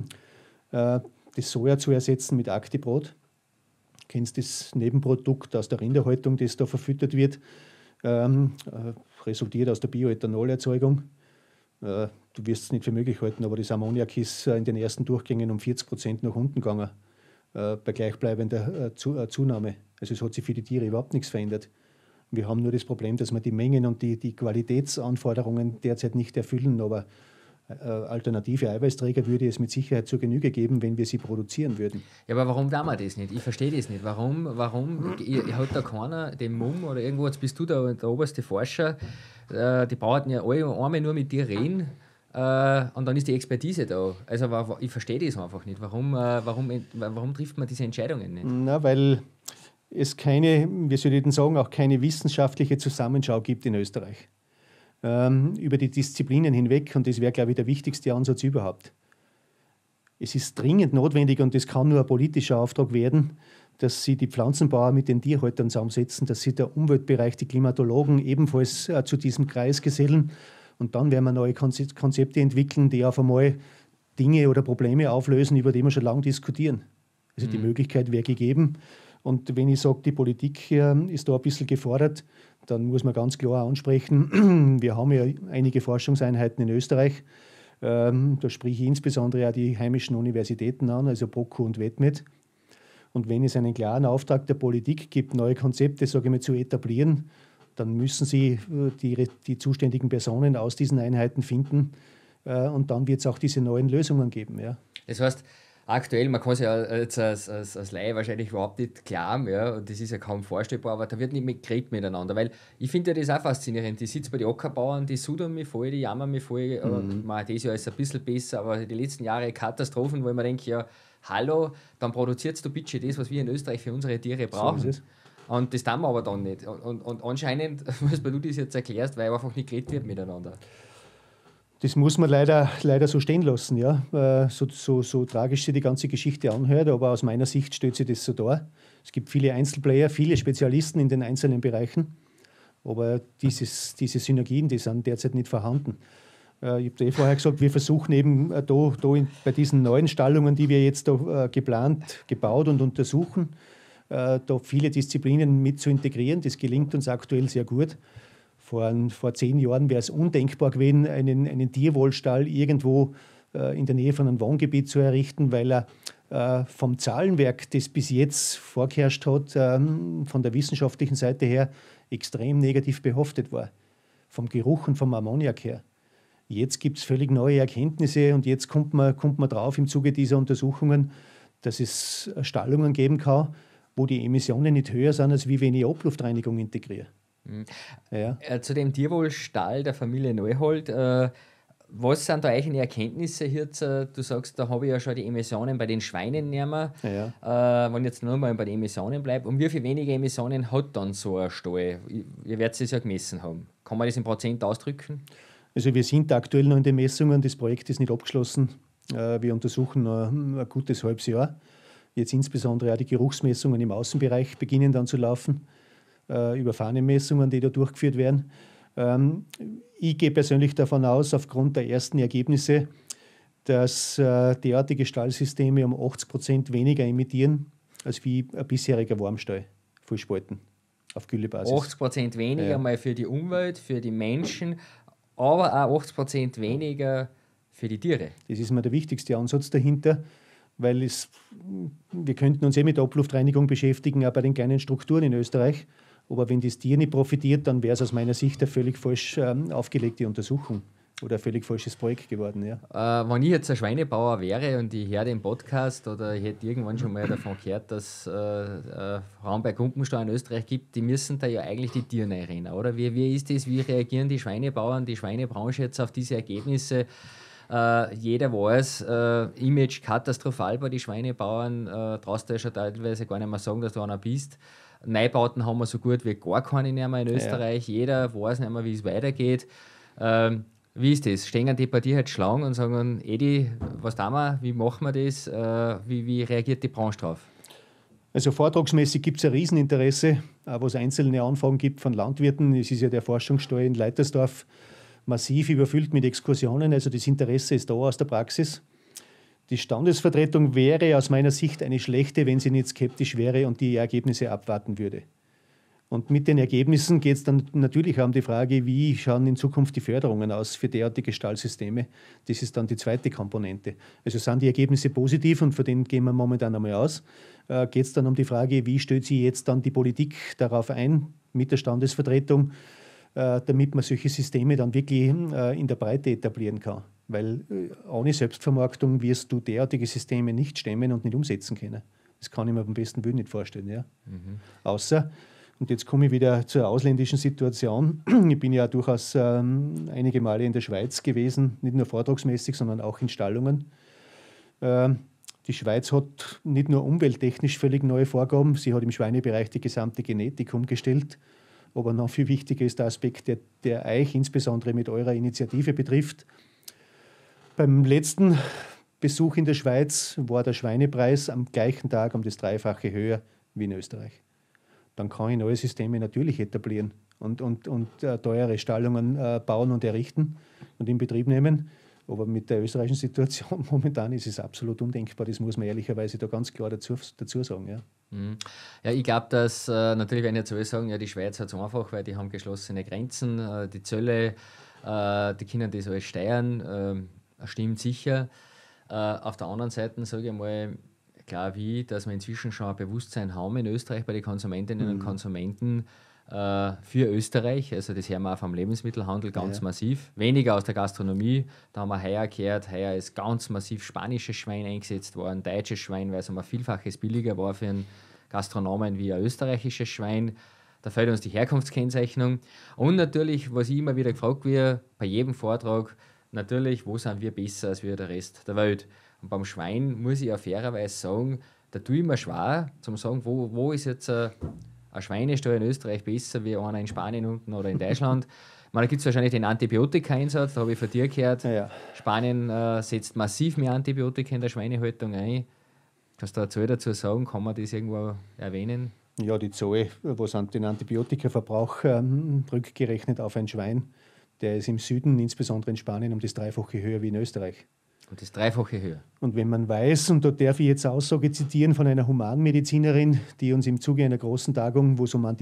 äh, das Soja zu ersetzen mit Actibrot. Du kennst das Nebenprodukt aus der Rinderhaltung, das da verfüttert wird, ähm, äh, resultiert aus der Bioethanolerzeugung. Äh, du wirst es nicht für möglich halten, aber das Ammoniak ist äh, in den ersten Durchgängen um vierzig Prozent nach unten gegangen, äh, bei gleichbleibender äh, zu, äh, Zunahme. Also es hat sich für die Tiere überhaupt nichts verändert. Wir haben nur das Problem, dass wir die Mengen und die, die Qualitätsanforderungen derzeit nicht erfüllen, aber äh, alternative Eiweißträger würde es mit Sicherheit zur Genüge geben, wenn wir sie produzieren würden. Ja, aber warum tun wir das nicht? Ich verstehe das nicht. Warum, warum hat da keiner den Mumm oder irgendwo, jetzt bist du der, der oberste Forscher, äh, die brauchen ja alle einmal nur mit dir reden äh, und dann ist die Expertise da. Also ich verstehe das einfach nicht. Warum, äh, warum, warum trifft man diese Entscheidungen nicht? Na, weil es keine, wie soll ich denn sagen, auch keine wissenschaftliche Zusammenschau gibt in Österreich ähm, über die Disziplinen hinweg, und das wäre, glaube ich, der wichtigste Ansatz überhaupt. Es ist dringend notwendig, und das kann nur ein politischer Auftrag werden, dass sie die Pflanzenbauer mit den Tierhaltern zusammensetzen, dass sie der Umweltbereich, die Klimatologen ebenfalls äh, zu diesem Kreis gesellen, und dann werden wir neue Konzepte entwickeln, die auf einmal Dinge oder Probleme auflösen, über die wir schon lange diskutieren. Also mhm. die Möglichkeit wäre gegeben. Und wenn ich sage, die Politik ist da ein bisschen gefordert, dann muss man ganz klar ansprechen, wir haben ja einige Forschungseinheiten in Österreich. Ähm, da spreche ich insbesondere auch die heimischen Universitäten an, also BOKU und WetMed. Und wenn es einen klaren Auftrag der Politik gibt, neue Konzepte, sage ich mal, zu etablieren, dann müssen sie die, die zuständigen Personen aus diesen Einheiten finden. Äh, und dann wird es auch diese neuen Lösungen geben. Ja. Das heißt, aktuell, man kann sich ja jetzt als, als, als Laie wahrscheinlich überhaupt nicht klar, ja, und das ist ja kaum vorstellbar, aber da wird nicht mehr geredet miteinander, weil ich finde ja das auch faszinierend. Ich sitze bei den Ackerbauern, die sudern mich voll, die jammern mich voll, mhm. aber man, das Jahr ist ein bisschen besser, aber die letzten Jahre Katastrophen, wo ich mir denke, ja, hallo, dann produzierst du bitte das, was wir in Österreich für unsere Tiere brauchen. So ist es. Und das tun wir aber dann nicht. Und, und, und anscheinend, was du das jetzt erklärst, weil einfach nicht geredet wird miteinander. Das muss man leider, leider so stehen lassen, ja. So, so, so tragisch sich die ganze Geschichte anhört, aber aus meiner Sicht stellt sich das so dar. Es gibt viele Einzelplayer, viele Spezialisten in den einzelnen Bereichen, aber dieses, diese Synergien, die sind derzeit nicht vorhanden. Ich habe eh vorher gesagt, wir versuchen eben da, da in, bei diesen neuen Stallungen, die wir jetzt da geplant, gebaut und untersuchen, da viele Disziplinen mit zu integrieren. Das gelingt uns aktuell sehr gut. Vor, vor zehn Jahren wäre es undenkbar gewesen, einen, einen Tierwohlstall irgendwo äh, in der Nähe von einem Wohngebiet zu errichten, weil er äh, vom Zahlenwerk, das bis jetzt vorgeherrscht hat, äh, von der wissenschaftlichen Seite her extrem negativ behaftet war. Vom Geruch und vom Ammoniak her. Jetzt gibt es völlig neue Erkenntnisse, und jetzt kommt man, kommt man drauf im Zuge dieser Untersuchungen, dass es Stallungen geben kann, wo die Emissionen nicht höher sind, als wie wenn ich Abluftreinigung integriere. Mhm. Ja. Äh, zu dem Tierwohlstall der Familie Neuhold, äh, was sind da eigene Erkenntnisse hier? Zu, du sagst, da habe ich ja schon die Emissionen bei den Schweinen nehmen. Ja. Äh, wenn ich jetzt nur mal bei den Emissionen bleibe, und wie viel weniger Emissionen hat dann so ein Stall? Ihr werdet es ja gemessen haben. Kann man das in Prozent ausdrücken? Also wir sind aktuell noch in den Messungen, das Projekt ist nicht abgeschlossen. Äh, wir untersuchen noch ein gutes halbes Jahr. Jetzt insbesondere auch die Geruchsmessungen im Außenbereich beginnen dann zu laufen, äh, über Fahnenmessungen, die da durchgeführt werden. Ähm, ich gehe persönlich davon aus, aufgrund der ersten Ergebnisse, dass äh, derartige Stallsysteme um achtzig Prozent weniger emittieren als wie ein bisheriger Warmstall, Vollspalten auf Güllebasis. achtzig Prozent weniger Ja. mal für die Umwelt, für die Menschen, aber auch achtzig Prozent weniger für die Tiere. Das ist mir der wichtigste Ansatz dahinter, weil es, wir könnten uns eh mit der Abluftreinigung beschäftigen, auch bei den kleinen Strukturen in Österreich. Aber wenn das Tier nicht profitiert, dann wäre es aus meiner Sicht eine völlig falsch ähm, aufgelegte Untersuchung oder ein völlig falsches Projekt geworden. Ja. Äh, wenn ich jetzt ein Schweinebauer wäre und ich höre den Podcast oder ich hätte irgendwann schon mal davon gehört, dass es äh, äh, Raum bei Kumpenstall in Österreich gibt, die müssen da ja eigentlich die Tiere reinrennen, oder? Wie, wie ist das? Wie reagieren die Schweinebauern, die Schweinebranche jetzt auf diese Ergebnisse? Äh, jeder weiß, äh, Image katastrophal bei den Schweinebauern, äh, traust du ja schon teilweise gar nicht mehr sagen, dass du einer bist. Neubauten haben wir so gut wie gar keine mehr in Österreich. Ja. Jeder weiß nicht mehr, wie es weitergeht. Ähm, wie ist das? Stehen die bei dir halt Schlangen und sagen, Edi, was tun wir? Wie machen wir das? Äh, wie, wie reagiert die Branche drauf? Also vortragsmäßig gibt es ein Rieseninteresse, auch was einzelne Anfragen gibt von Landwirten. Es ist ja der Forschungsstall in Leitersdorf massiv überfüllt mit Exkursionen, also das Interesse ist da aus der Praxis. Die Standesvertretung wäre aus meiner Sicht eine schlechte, wenn sie nicht skeptisch wäre und die Ergebnisse abwarten würde. Und mit den Ergebnissen geht es dann natürlich auch um die Frage, wie schauen in Zukunft die Förderungen aus für derartige Stallsysteme. Das ist dann die zweite Komponente. Also sind die Ergebnisse positiv und von denen gehen wir momentan einmal aus. Äh, geht es dann um die Frage, wie stellt sich jetzt dann die Politik darauf ein mit der Standesvertretung, damit man solche Systeme dann wirklich in der Breite etablieren kann. Weil ohne Selbstvermarktung wirst du derartige Systeme nicht stemmen und nicht umsetzen können. Das kann ich mir beim besten Willen nicht vorstellen. Ja? Mhm. Außer, und jetzt komme ich wieder zur ausländischen Situation, ich bin ja durchaus ähm, einige Male in der Schweiz gewesen, nicht nur vortragsmäßig, sondern auch in Stallungen. Ähm, die Schweiz hat nicht nur umwelttechnisch völlig neue Vorgaben, sie hat im Schweinebereich die gesamte Genetik umgestellt. Aber noch viel wichtiger ist der Aspekt, der, der euch insbesondere mit eurer Initiative betrifft. Beim letzten Besuch in der Schweiz war der Schweinepreis am gleichen Tag um das Dreifache höher wie in Österreich. Dann kann ich neue Systeme natürlich etablieren und, und, und äh, teure Stallungen äh, bauen und errichten und in Betrieb nehmen. Aber mit der österreichischen Situation momentan ist es absolut undenkbar. Das muss man ehrlicherweise da ganz klar dazu, dazu sagen. Ja. Ja, ich glaube, dass äh, natürlich, wenn ich jetzt so sagen, ja, die Schweiz hat es einfach, weil die haben geschlossene Grenzen, äh, die Zölle, äh, die können das alles steuern, äh, stimmt sicher. Äh, auf der anderen Seite sage ich mal, klar wie, dass wir inzwischen schon ein Bewusstsein haben in Österreich bei den Konsumentinnen mhm. und Konsumenten äh, für Österreich. Also das hören wir auch vom Lebensmittelhandel ganz ja. massiv. Weniger aus der Gastronomie. Da haben wir heuer gehört, heuer ist ganz massiv spanisches Schwein eingesetzt worden, deutsches Schwein, weil es um ein Vielfaches billiger war für einen Gastronomen wie ein österreichisches Schwein. Da fehlt uns die Herkunftskennzeichnung. Und natürlich, was ich immer wieder gefragt werde, bei jedem Vortrag, natürlich, wo sind wir besser als wir der Rest der Welt? Und beim Schwein muss ich ja fairerweise sagen, da tue ich mir schwer, zum sagen, wo, wo ist jetzt ein, ein Schweinestall in Österreich besser wie einer in Spanien unten oder in Deutschland. Ich meine, da gibt es wahrscheinlich den Antibiotika-Einsatz, da habe ich von dir gehört. Ja, ja. Spanien äh, setzt massiv mehr Antibiotika in der Schweinehaltung ein. Kannst du eine Zahl dazu sagen? Kann man das irgendwo erwähnen? Ja, die Zahl, was an den Antibiotikaverbrauch ähm, rückgerechnet auf ein Schwein, der ist im Süden, insbesondere in Spanien, um das Dreifache höher wie in Österreich. Und das Dreifache höher. Und wenn man weiß, und da darf ich jetzt Aussage zitieren von einer Humanmedizinerin, die uns im Zuge einer großen Tagung, wo es um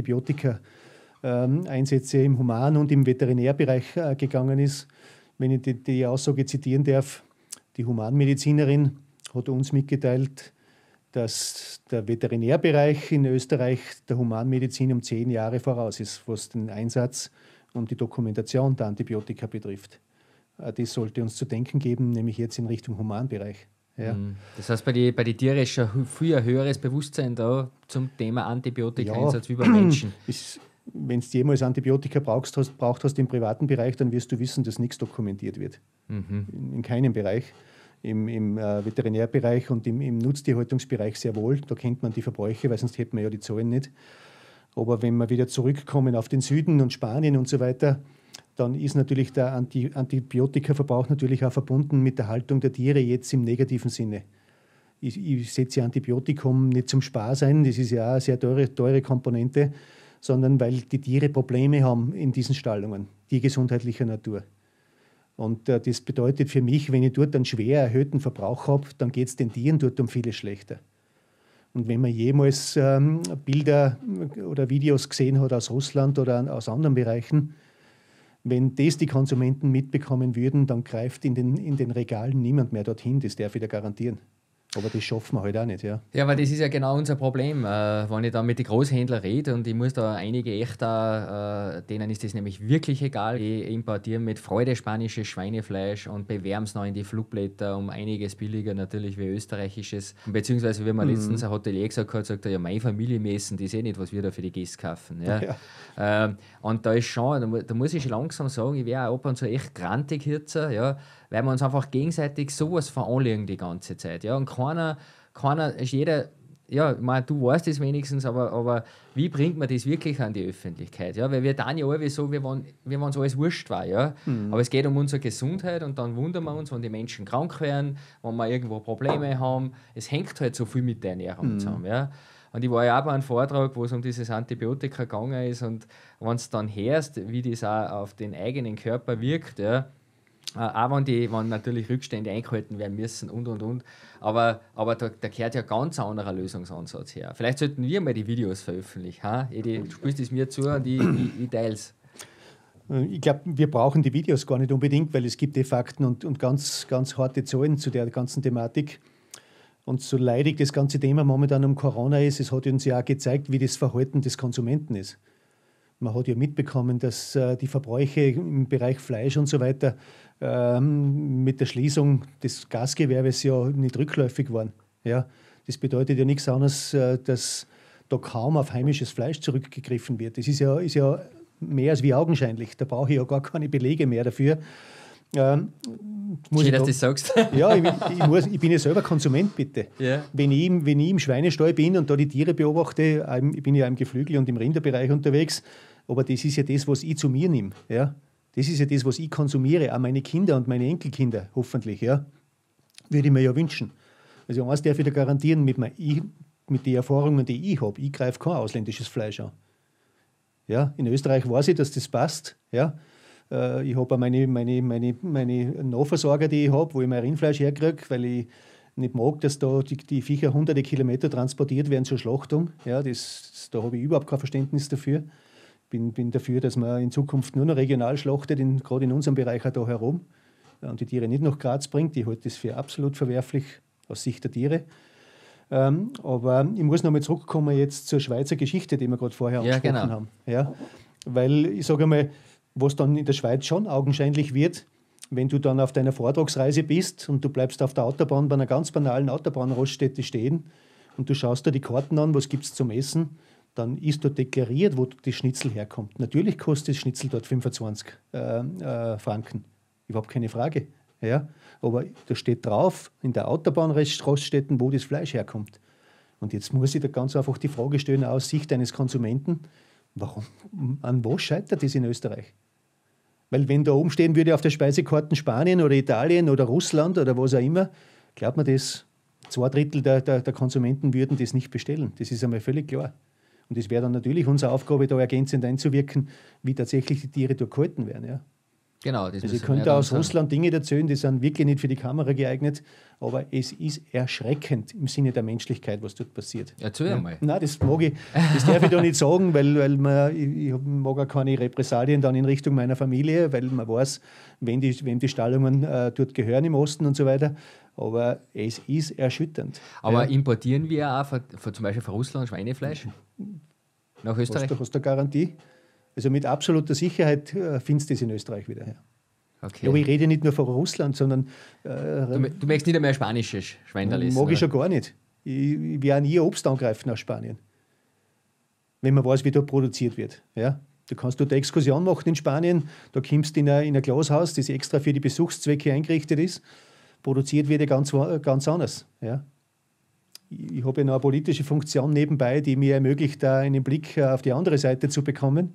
Antibiotika-Einsätze ähm, im Human- und im Veterinärbereich äh, gegangen ist, wenn ich die, die Aussage zitieren darf, die Humanmedizinerin hat uns mitgeteilt, dass der Veterinärbereich in Österreich der Humanmedizin um zehn Jahre voraus ist, was den Einsatz und die Dokumentation der Antibiotika betrifft. Das sollte uns zu denken geben, nämlich jetzt in Richtung Humanbereich. Ja. Das heißt, bei den bei die Tieren ist schon viel ein höheres Bewusstsein da zum Thema Antibiotika-Einsatz ja, wie bei Menschen. Wenn du jemals Antibiotika brauchst, hast, braucht hast im privaten Bereich, dann wirst du wissen, dass nichts dokumentiert wird. Mhm. In, in keinem Bereich. Im, im äh, Veterinärbereich und im, im Nutztierhaltungsbereich sehr wohl. Da kennt man die Verbräuche, weil sonst hätten wir ja die Zahlen nicht. Aber wenn wir wieder zurückkommen auf den Süden und Spanien und so weiter, dann ist natürlich der Anti- Antibiotikaverbrauch natürlich auch verbunden mit der Haltung der Tiere jetzt im negativen Sinne. Ich, ich setze Antibiotikum nicht zum Spaß ein, das ist ja auch eine sehr teure, teure Komponente, sondern weil die Tiere Probleme haben in diesen Stallungen, tiergesundheitlicher Natur. Und äh, das bedeutet für mich, wenn ich dort einen schwer erhöhten Verbrauch habe, dann geht es den Tieren dort um vieles schlechter. Und wenn man jemals ähm, Bilder oder Videos gesehen hat aus Russland oder aus anderen Bereichen, wenn das die Konsumenten mitbekommen würden, dann greift in den, in den Regalen niemand mehr dorthin, das darf ich da garantieren. Aber das schaffen wir halt auch nicht, ja. Ja, aber das ist ja genau unser Problem, äh, wenn ich da mit den Großhändlern rede und ich muss da einige echt da, äh, denen ist das nämlich wirklich egal. Die importieren mit Freude spanisches Schweinefleisch und bewerben es noch in die Flugblätter um einiges billiger natürlich wie österreichisches. Beziehungsweise, wie man mhm. letztens ein Hotelier gesagt hat, sagt er, ja, meine Familie messen, die sehen nicht, was wir da für die Gäste kaufen. Ja. Ja. Ähm, und da ist schon, da, mu da muss ich schon langsam sagen, ich wäre auch ab und zu echt grantig jetzt, ja, weil wir uns einfach gegenseitig sowas veranlegen die ganze Zeit. Ja. Und keiner, keiner ist jeder, ja, ich meine, du weißt das wenigstens, aber, aber wie bringt man das wirklich an die Öffentlichkeit? Ja? Weil wir dann ja alle so, wie wenn es alles wurscht war. Ja? Mhm. Aber es geht um unsere Gesundheit und dann wundern wir uns, wenn die Menschen krank werden, wenn wir irgendwo Probleme haben. Es hängt halt so viel mit der Ernährung mhm. zusammen. Ja? Und ich war ja auch bei einem Vortrag, wo es um dieses Antibiotika gegangen ist und wenn es dann hörst, wie das auch auf den eigenen Körper wirkt, ja, Äh, auch wenn, die, wenn natürlich Rückstände eingehalten werden müssen und und und. Aber, aber da, da gehört ja ganz ein anderer Lösungsansatz her. Vielleicht sollten wir mal die Videos veröffentlichen. Ha? Edi, du spielst es mir zu und ich, ich, ich teile es. Ich glaube, wir brauchen die Videos gar nicht unbedingt, weil es gibt eh Fakten und, und ganz, ganz harte Zahlen zu der ganzen Thematik. Und so leidig das ganze Thema momentan um Corona ist, es hat uns ja auch gezeigt, wie das Verhalten des Konsumenten ist. Man hat ja mitbekommen, dass äh, die Verbräuche im Bereich Fleisch und so weiter ähm, mit der Schließung des Gastgewerbes ja nicht rückläufig waren. Ja, das bedeutet ja nichts anderes, äh, dass da kaum auf heimisches Fleisch zurückgegriffen wird. Das ist ja, ist ja mehr als wie augenscheinlich. Da brauche ich ja gar keine Belege mehr dafür. Ähm, muss Schön, ich dass du das sagst. Ja, ich, ich, muss, ich bin ja selber Konsument, bitte. Yeah. Wenn, ich, wenn ich im Schweinestall bin und da die Tiere beobachte, ich bin ja im Geflügel und im Rinderbereich unterwegs, aber das ist ja das, was ich zu mir nehme. Ja? Das ist ja das, was ich konsumiere, auch meine Kinder und meine Enkelkinder, hoffentlich. Ja? Würde ich mir ja wünschen. Also eins darf ich da garantieren, mit, mein, ich, mit den Erfahrungen, die ich habe, ich greife kein ausländisches Fleisch an. Ja? In Österreich weiß ich, dass das passt. Ja? Äh, ich habe auch meine, meine, meine, meine Nahversorger, die ich habe, wo ich mein Rindfleisch herkriege, weil ich nicht mag, dass da die, die Viecher hunderte Kilometer transportiert werden zur Schlachtung. Ja? Das, da habe ich überhaupt kein Verständnis dafür. Bin, bin dafür, dass man in Zukunft nur noch regional schlachtet, in, gerade in unserem Bereich auch da herum, und die Tiere nicht nach Graz bringt. Ich halte das für absolut verwerflich aus Sicht der Tiere. Ähm, aber ich muss noch mal zurückkommen jetzt zur Schweizer Geschichte, die wir gerade vorher ja, angesprochen genau. haben. Ja, weil ich sage einmal, was dann in der Schweiz schon augenscheinlich wird, wenn du dann auf deiner Vortragsreise bist und du bleibst auf der Autobahn bei einer ganz banalen Autobahnraststätte stehen und du schaust dir die Karten an, was gibt es zum Essen, dann ist dort deklariert, wo das Schnitzel herkommt. Natürlich kostet das Schnitzel dort fünfundzwanzig äh, äh, Franken. Überhaupt keine Frage. Ja? Aber da steht drauf, in der Autobahnraststätten, wo das Fleisch herkommt. Und jetzt muss ich da ganz einfach die Frage stellen, aus Sicht eines Konsumenten, warum, an was scheitert das in Österreich? Weil wenn da oben stehen würde auf der Speisekarte Spanien oder Italien oder Russland oder was auch immer, glaubt man das, zwei Drittel der, der, der Konsumenten würden das nicht bestellen. Das ist einmal völlig klar. Und es wäre dann natürlich unsere Aufgabe, da ergänzend einzuwirken, wie tatsächlich die Tiere dort gehalten werden. Ja. Genau, das also ich könnte aus Russland Dinge erzählen, die sind wirklich nicht für die Kamera geeignet, aber es ist erschreckend im Sinne der Menschlichkeit, was dort passiert. Erzähl ja. einmal. Nein, das mag ich, das darf ich da nicht sagen, weil, weil man, ich, ich mag auch keine Repressalien dann in Richtung meiner Familie, weil man weiß, wem die, wem die Stallungen äh, dort gehören im Osten und so weiter. Aber es ist erschütternd. Aber ja. Importieren wir auch von, von, zum Beispiel von Russland Schweinefleisch nach Österreich? Hast du, hast du Garantie? Also mit absoluter Sicherheit äh, findest du das in Österreich wieder her. Okay. Aber ich rede nicht nur von Russland, sondern... Äh, du, du möchtest nicht einmal spanisches Schweinerl essen? Mag ich oder? schon gar nicht. Ich, ich werde nie Obst angreifen aus Spanien. Wenn man weiß, wie dort produziert wird. Ja? Du kannst dort eine Exkursion machen in Spanien, da kommst du in ein, in ein Glashaus, das extra für die Besuchszwecke eingerichtet ist. Produziert wird ja ganz, ganz anders. Ja? Ich, ich habe ja noch eine politische Funktion nebenbei, die mir ermöglicht, da einen Blick auf die andere Seite zu bekommen.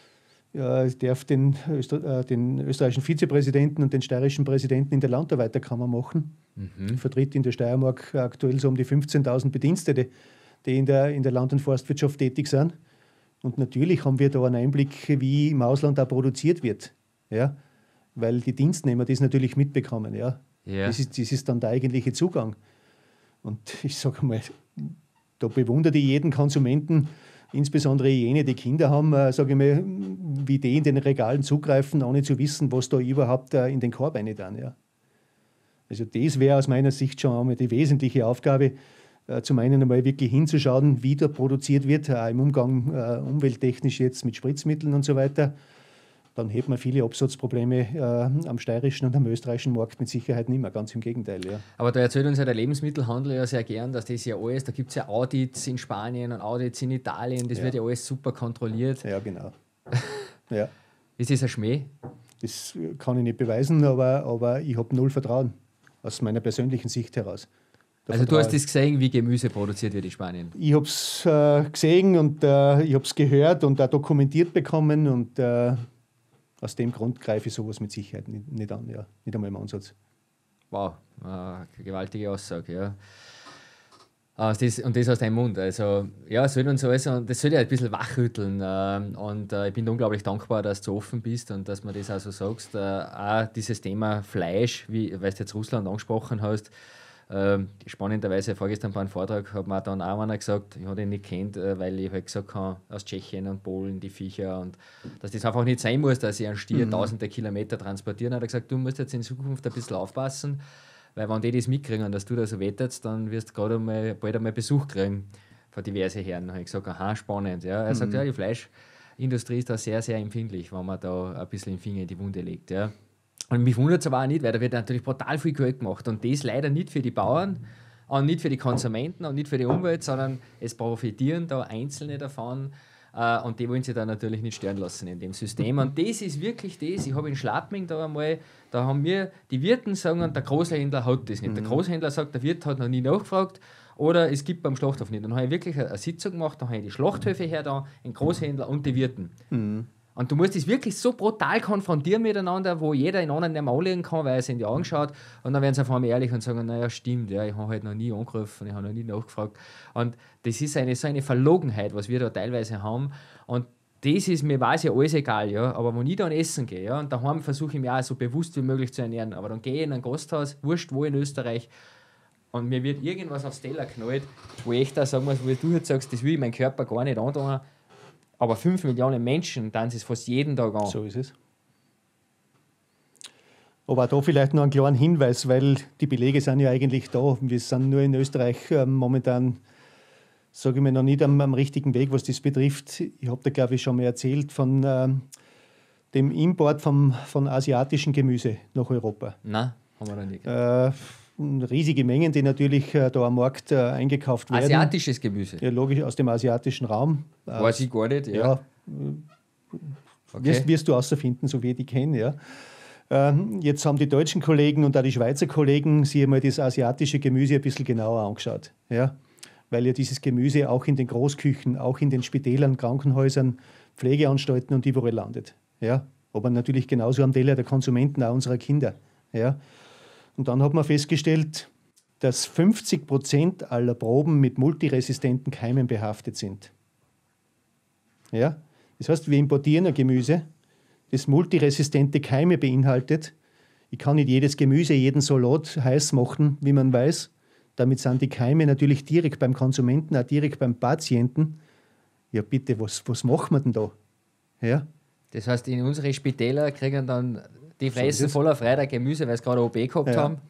Ich darf den, Öster, äh, den österreichischen Vizepräsidenten und den steirischen Präsidenten in der Landarbeiterkammer machen. Mhm. Ich vertrete in der Steiermark aktuell so um die fünfzehntausend Bedienstete, die in der, in der Land- und Forstwirtschaft tätig sind. Und natürlich haben wir da einen Einblick, wie im Ausland auch produziert wird. Ja? Weil die Dienstnehmer das natürlich mitbekommen. Ja? Ja. Das ist, das ist dann der eigentliche Zugang. Und ich sage mal, da bewundere ich jeden Konsumenten, insbesondere jene, die Kinder haben, äh, sage ich mal, wie die in den Regalen zugreifen, ohne zu wissen, was da überhaupt äh, in den Korb rein tun. Ja? Also das wäre aus meiner Sicht schon einmal die wesentliche Aufgabe, äh, zum einen einmal wirklich hinzuschauen, wie da produziert wird, auch im Umgang äh, umwelttechnisch jetzt mit Spritzmitteln und so weiter. Dann hätte man viele Absatzprobleme äh, am steirischen und am österreichischen Markt mit Sicherheit nicht mehr, ganz im Gegenteil. Ja. Aber da erzählt uns ja der Lebensmittelhandel ja sehr gern, dass das ja alles, da gibt es ja Audits in Spanien und Audits in Italien, das Ja. wird ja alles super kontrolliert. Ja, genau. Ja. Ist das ein Schmäh? Das kann ich nicht beweisen, aber, aber ich habe null Vertrauen aus meiner persönlichen Sicht heraus. Da Also du vertraue hast das gesehen, wie Gemüse produziert wird in Spanien? Ich habe es äh, gesehen und äh, ich habe es gehört und auch dokumentiert bekommen und äh, aus dem Grund greife ich sowas mit Sicherheit nicht, nicht an, ja. Nicht einmal im Ansatz. Wow, äh, gewaltige Aussage, ja. Äh, das, und das aus deinem Mund. Also, ja, es soll uns alles, und das soll ja ein bisschen wachrütteln. Äh, und äh, ich bin unglaublich dankbar, dass du offen bist und dass man das auch so sagst. Äh, auch dieses Thema Fleisch, wie, weil du jetzt Russland angesprochen hast. Ähm, spannenderweise, vorgestern bei einem Vortrag hat mir dann auch einer gesagt, ich habe ihn nicht kennt, äh, weil ich halt gesagt habe, aus Tschechien und Polen die Viecher und dass das einfach nicht sein muss, dass sie einen Stier mhm. tausende Kilometer transportieren. Hat er gesagt, du musst jetzt in Zukunft ein bisschen aufpassen, weil wenn die das mitkriegen, dass du da so wetterst, dann wirst du gerade einmal, bald einmal Besuch kriegen von diversen Herren. Da habe ich gesagt, aha, spannend. Ja. Er mhm. sagt, ja, die Fleischindustrie ist da sehr, sehr empfindlich, wenn man da ein bisschen den Finger in die Wunde legt. Ja. Und mich wundert es aber auch nicht, weil da wird natürlich brutal viel Geld gemacht. Und das leider nicht für die Bauern und nicht für die Konsumenten und nicht für die Umwelt, sondern es profitieren da Einzelne davon. Äh, und die wollen sich da natürlich nicht stören lassen in dem System. Und das ist wirklich das. Ich habe in Schlappming da einmal, da haben wir die Wirten sagen, und der Großhändler hat das nicht. Mhm. Der Großhändler sagt, der Wirt hat noch nie nachgefragt. Oder es gibt beim Schlachthof nicht. Dann habe ich wirklich eine Sitzung gemacht, dann habe ich die Schlachthöfe her, da, den Großhändler und die Wirten. Mhm. Und du musst das wirklich so brutal konfrontieren miteinander, wo jeder in anderen nicht mehr anlegen kann, weil er es in die Augen schaut. Und dann werden sie auf einmal ehrlich und sagen, naja, stimmt, ja, ich habe halt noch nie angerufen, ich habe noch nie nachgefragt. Und das ist eine, so eine Verlogenheit, was wir da teilweise haben. Und das ist, mir weiß ja alles egal, ja. Aber wenn ich dann essen gehe, ja, und daheim versuche ich mich auch so bewusst wie möglich zu ernähren, aber dann gehe ich in ein Gasthaus, wurscht wo in Österreich, und mir wird irgendwas aufs Teller knallt, wo ich da sagen muss, wo du jetzt sagst, das will ich meinen Körper gar nicht antun. Aber fünf Millionen Menschen, dann ist es fast jeden Tag an. So ist es. Aber auch da vielleicht noch einen kleinen Hinweis, weil die Belege sind ja eigentlich da. Wir sind nur in Österreich äh, momentan, sage ich mal, noch nicht am, am richtigen Weg, was das betrifft. Ich habe da, glaube ich, schon mal erzählt von äh, dem Import vom, von asiatischem Gemüse nach Europa. Nein, haben wir noch nicht. Äh, riesige Mengen, die natürlich äh, da am Markt äh, eingekauft werden. Asiatisches Gemüse? Ja, logisch, aus dem asiatischen Raum. Weiß ich gar nicht, ja. ja okay. wirst, wirst du außerfinden, so wie ich die kenne, ja. Ähm, jetzt haben die deutschen Kollegen und auch die Schweizer Kollegen sich einmal das asiatische Gemüse ein bisschen genauer angeschaut. Ja? Weil ja dieses Gemüse auch in den Großküchen, auch in den Spitälern, Krankenhäusern, Pflegeanstalten und überall landet. Ja? Aber natürlich genauso am Teller der Konsumenten, auch unserer Kinder. Ja? Und dann hat man festgestellt, dass fünfzig Prozent aller Proben mit multiresistenten Keimen behaftet sind. Ja? Das heißt, wir importieren ein Gemüse, das multiresistente Keime beinhaltet. Ich kann nicht jedes Gemüse, jeden Salat heiß machen, wie man weiß. Damit sind die Keime natürlich direkt beim Konsumenten, auch direkt beim Patienten. Ja bitte, was, was machen wir denn da? Ja? Das heißt, in unsere Spitäler kriegen dann die fressen so voller Freude Gemüse, weil sie gerade O B gehabt ja. haben.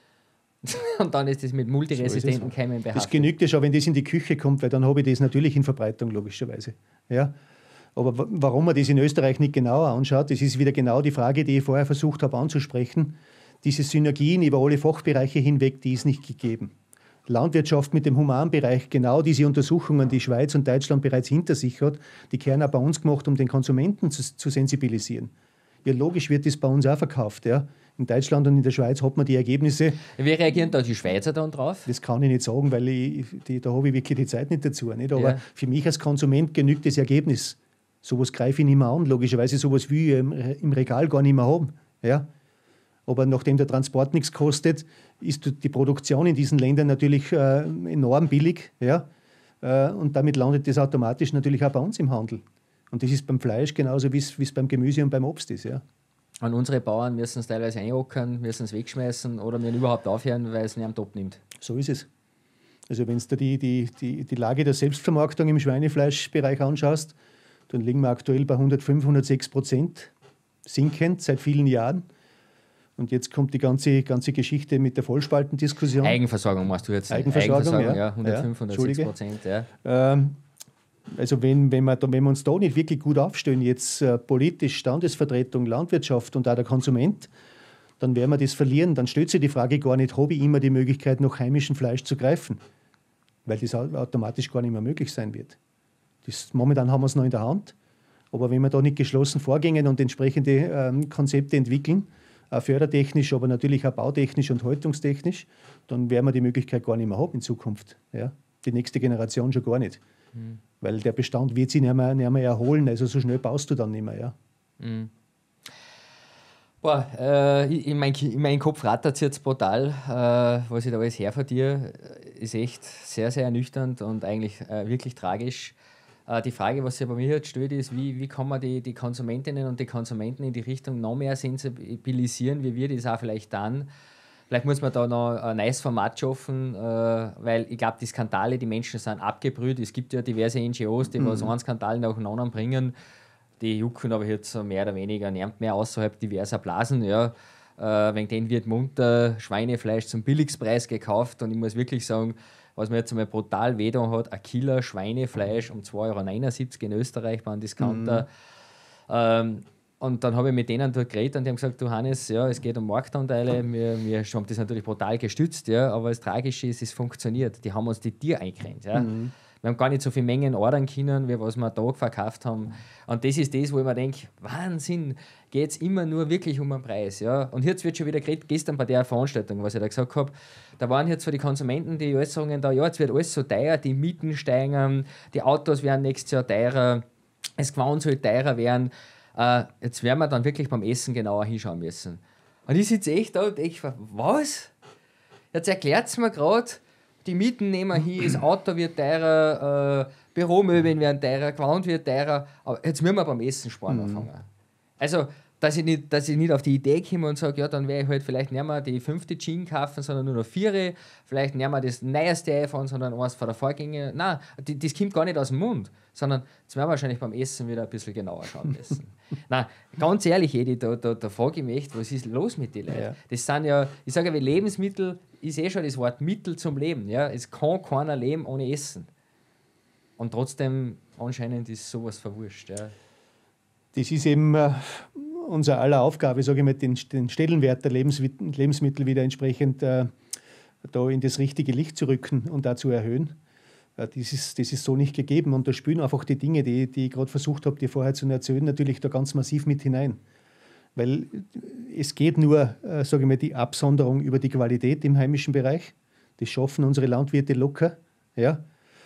Und dann ist das mit multiresistenten so Keimen behaftet. Das genügt ja schon, wenn das in die Küche kommt, weil dann habe ich das natürlich in Verbreitung, logischerweise. Ja? Aber w- warum man das in Österreich nicht genauer anschaut, das ist wieder genau die Frage, die ich vorher versucht habe anzusprechen. Diese Synergien über alle Fachbereiche hinweg, die ist nicht gegeben. Landwirtschaft mit dem Humanbereich, genau diese Untersuchungen, die Schweiz und Deutschland bereits hinter sich hat, die kehren auch bei uns gemacht, um den Konsumenten zu, zu sensibilisieren. Ja, logisch wird das bei uns auch verkauft. Ja. In Deutschland und in der Schweiz hat man die Ergebnisse. Wie reagieren da die Schweizer dann drauf? Das kann ich nicht sagen, weil ich, die, da habe ich wirklich die Zeit nicht dazu. Nicht? Aber ja. für mich als Konsument genügt das Ergebnis. Sowas greife ich nicht mehr an, logischerweise. Sowas will ich im, im Regal gar nicht mehr haben. Ja. Aber nachdem der Transport nichts kostet, ist die Produktion in diesen Ländern natürlich äh, enorm billig. Ja. Äh, und damit landet das automatisch natürlich auch bei uns im Handel. Und das ist beim Fleisch genauso, wie es beim Gemüse und beim Obst ist. Ja. Und unsere Bauern müssen es teilweise einrockern, müssen es wegschmeißen oder müssen überhaupt aufhören, weil es nicht am Top nimmt. So ist es. Also wenn du die, die, die, die Lage der Selbstvermarktung im Schweinefleischbereich anschaust, dann liegen wir aktuell bei hundertfünf, hundertsechs Prozent sinkend seit vielen Jahren. Und jetzt kommt die ganze, ganze Geschichte mit der Vollspaltendiskussion. Eigenversorgung machst du jetzt. Eigenversorgung, Eigenversorgung ja. ja, hundertfünf, ja, hundertsechs Prozent. Ja. Ähm, also wenn, wenn, wir da, wenn wir uns da nicht wirklich gut aufstellen, jetzt äh, politisch, Standesvertretung, Landwirtschaft und auch der Konsument, dann werden wir das verlieren. Dann stellt sich die Frage gar nicht, habe ich immer die Möglichkeit, nach heimischem Fleisch zu greifen? Weil das automatisch gar nicht mehr möglich sein wird. Das, momentan haben wir es noch in der Hand, aber wenn wir da nicht geschlossen vorgehen und entsprechende ähm, Konzepte entwickeln, auch fördertechnisch, aber natürlich auch bautechnisch und haltungstechnisch, dann werden wir die Möglichkeit gar nicht mehr haben in Zukunft. Ja? Die nächste Generation schon gar nicht. Mhm. Weil der Bestand wird sich nicht mehr, nicht mehr erholen, also so schnell baust du dann nicht mehr. Ja? Mhm. Boah, äh, in, mein, in meinem Kopf rattert es jetzt brutal, äh, was ich da alles her von dir, ist echt sehr, sehr ernüchternd und eigentlich äh, wirklich tragisch. Äh, die Frage, was sich bei mir jetzt stellt, ist, wie, wie kann man die, die Konsumentinnen und die Konsumenten in die Richtung noch mehr sensibilisieren, wie wir das auch vielleicht dann. Vielleicht muss man da noch ein neues Format schaffen, äh, weil ich glaube, die Skandale, die Menschen sind abgebrüht. Es gibt ja diverse N G Os, die mhm. was einen Skandal nach dem anderen bringen. Die jucken aber jetzt so mehr oder weniger nicht mehr außerhalb diverser Blasen. Ja. Äh, wegen denen wird munter Schweinefleisch zum Billigspreis gekauft. Und ich muss wirklich sagen, was mir jetzt einmal brutal wehgetan hat, ein Kilo Schweinefleisch um zwei Euro neunundsiebzig in Österreich beim Discounter. Mhm. Ähm, und dann habe ich mit denen dort geredet und die haben gesagt, du Hannes, ja, es geht um Marktanteile. Wir, wir haben das natürlich brutal gestützt, ja, aber das Tragische ist, es funktioniert. Die haben uns die Tiere eingegrenzt. Ja. Mhm. Wir haben gar nicht so viele Mengen ordern können, wie was wir einen Tag verkauft haben. Und das ist das, wo ich mir denke, Wahnsinn, geht es immer nur wirklich um den Preis. Ja? Und jetzt wird schon wieder geredet, gestern bei der Veranstaltung, was ich da gesagt habe, da waren jetzt für die Konsumenten die Äußerungen da, ja, jetzt wird alles so teuer, die Mieten steigen, die Autos werden nächstes Jahr teurer, das Gewand soll teurer werden. Äh, jetzt werden wir dann wirklich beim Essen genauer hinschauen müssen. Und ich sitze echt da und denke, was? Jetzt erklärt es mir gerade, die Mieten nehmen wir hin, das Auto wird teurer, äh, Büromöbeln werden teurer, Gewand wird teurer, aber jetzt müssen wir beim Essen sparen mhm. anfangen. Also, dass ich, nicht, dass ich nicht auf die Idee komme und sage, ja, dann werde ich halt vielleicht nicht mehr die fünfte Jeans kaufen, sondern nur noch vier, vielleicht nicht mehr das neueste iPhone, sondern eins von der Vorgänger. Nein, die, das kommt gar nicht aus dem Mund, sondern jetzt werden wir wahrscheinlich beim Essen wieder ein bisschen genauer schauen müssen. Nein, ganz ehrlich, Edi, da, da, da frage ich mich echt, was ist los mit den Leuten? Ja. Das sind ja, ich sage ja, Lebensmittel ist eh schon das Wort Mittel zum Leben. Ja? Es kann keiner leben ohne Essen. Und trotzdem, anscheinend ist sowas verwurscht. Ja. Das ist eben äh, unser aller Aufgabe, sage ich mal, den, den Stellenwert der Lebensmittel, Lebensmittel wieder entsprechend äh, da in das richtige Licht zu rücken und da zu erhöhen. Äh, das, ist, das ist so nicht gegeben. Und da spielen einfach die Dinge, die, die ich gerade versucht habe, dir vorher zu erzählen, natürlich da ganz massiv mit hinein. Weil es geht nur, äh, sage ich mal, die Absonderung über die Qualität im heimischen Bereich. Das schaffen unsere Landwirte locker. Ja.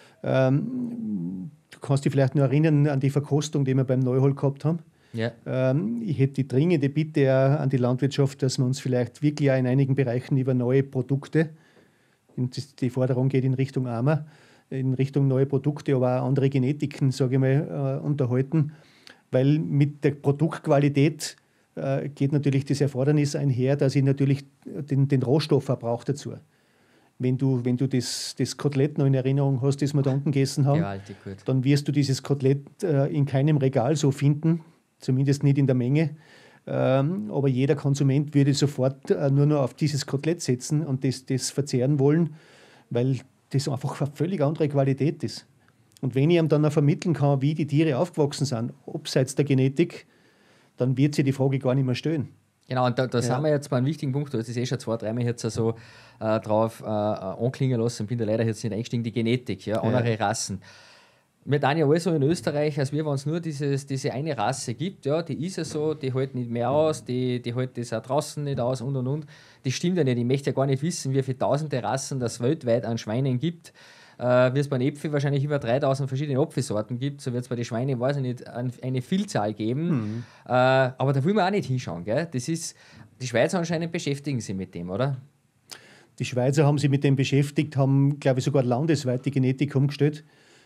Ähm, du kannst dich vielleicht noch erinnern an die Verkostung, die wir beim Neuhol gehabt haben. Ja. Ähm, ich hätte die dringende Bitte auch an die Landwirtschaft, dass wir uns vielleicht wirklich auch in einigen Bereichen über neue Produkte, die Forderung geht in Richtung Armer, in Richtung neue Produkte, aber auch andere Genetiken, sage ich mal, äh, unterhalten. Weil mit der Produktqualität äh, geht natürlich das Erfordernis einher, dass ich natürlich den, den Rohstoffverbrauch dazu. Wenn du, wenn du das, das Kotelett noch in Erinnerung hast, das wir da unten gegessen haben, ja, dann wirst du dieses Kotelett äh, in keinem Regal so finden, zumindest nicht in der Menge. Ähm, aber jeder Konsument würde sofort äh, nur noch auf dieses Kotelett setzen und das, das verzehren wollen, weil das einfach eine völlig andere Qualität ist. Und wenn ich ihm dann auch vermitteln kann, wie die Tiere aufgewachsen sind, abseits der Genetik, dann wird sich die Frage gar nicht mehr stellen. Genau, und da, da ja. sind wir jetzt bei einem wichtigen Punkt, du hast es eh schon zwei, dreimal jetzt so äh, drauf äh, anklingen lassen, bin da leider jetzt nicht eingestiegen, die Genetik, ja, andere ja. Rassen. Wir tun ja alle so in Österreich, als wenn es nur dieses, diese eine Rasse gibt, ja, die ist ja so, die hält nicht mehr aus, die, die hält das auch draußen nicht aus und und und. Das stimmt ja nicht, ich möchte ja gar nicht wissen, wie viele tausende Rassen das weltweit an Schweinen gibt. Äh, wie es bei den Äpfeln wahrscheinlich über dreitausend verschiedene Apfelsorten gibt, so wird es bei den Schweinen, weiß ich nicht, ein, eine Vielzahl geben. Mhm. Äh, aber da will man auch nicht hinschauen. Gell? Das ist, die Schweizer anscheinend beschäftigen sich mit dem, oder? Die Schweizer haben sich mit dem beschäftigt, haben, glaube ich, sogar landesweit die Genetik umgestellt.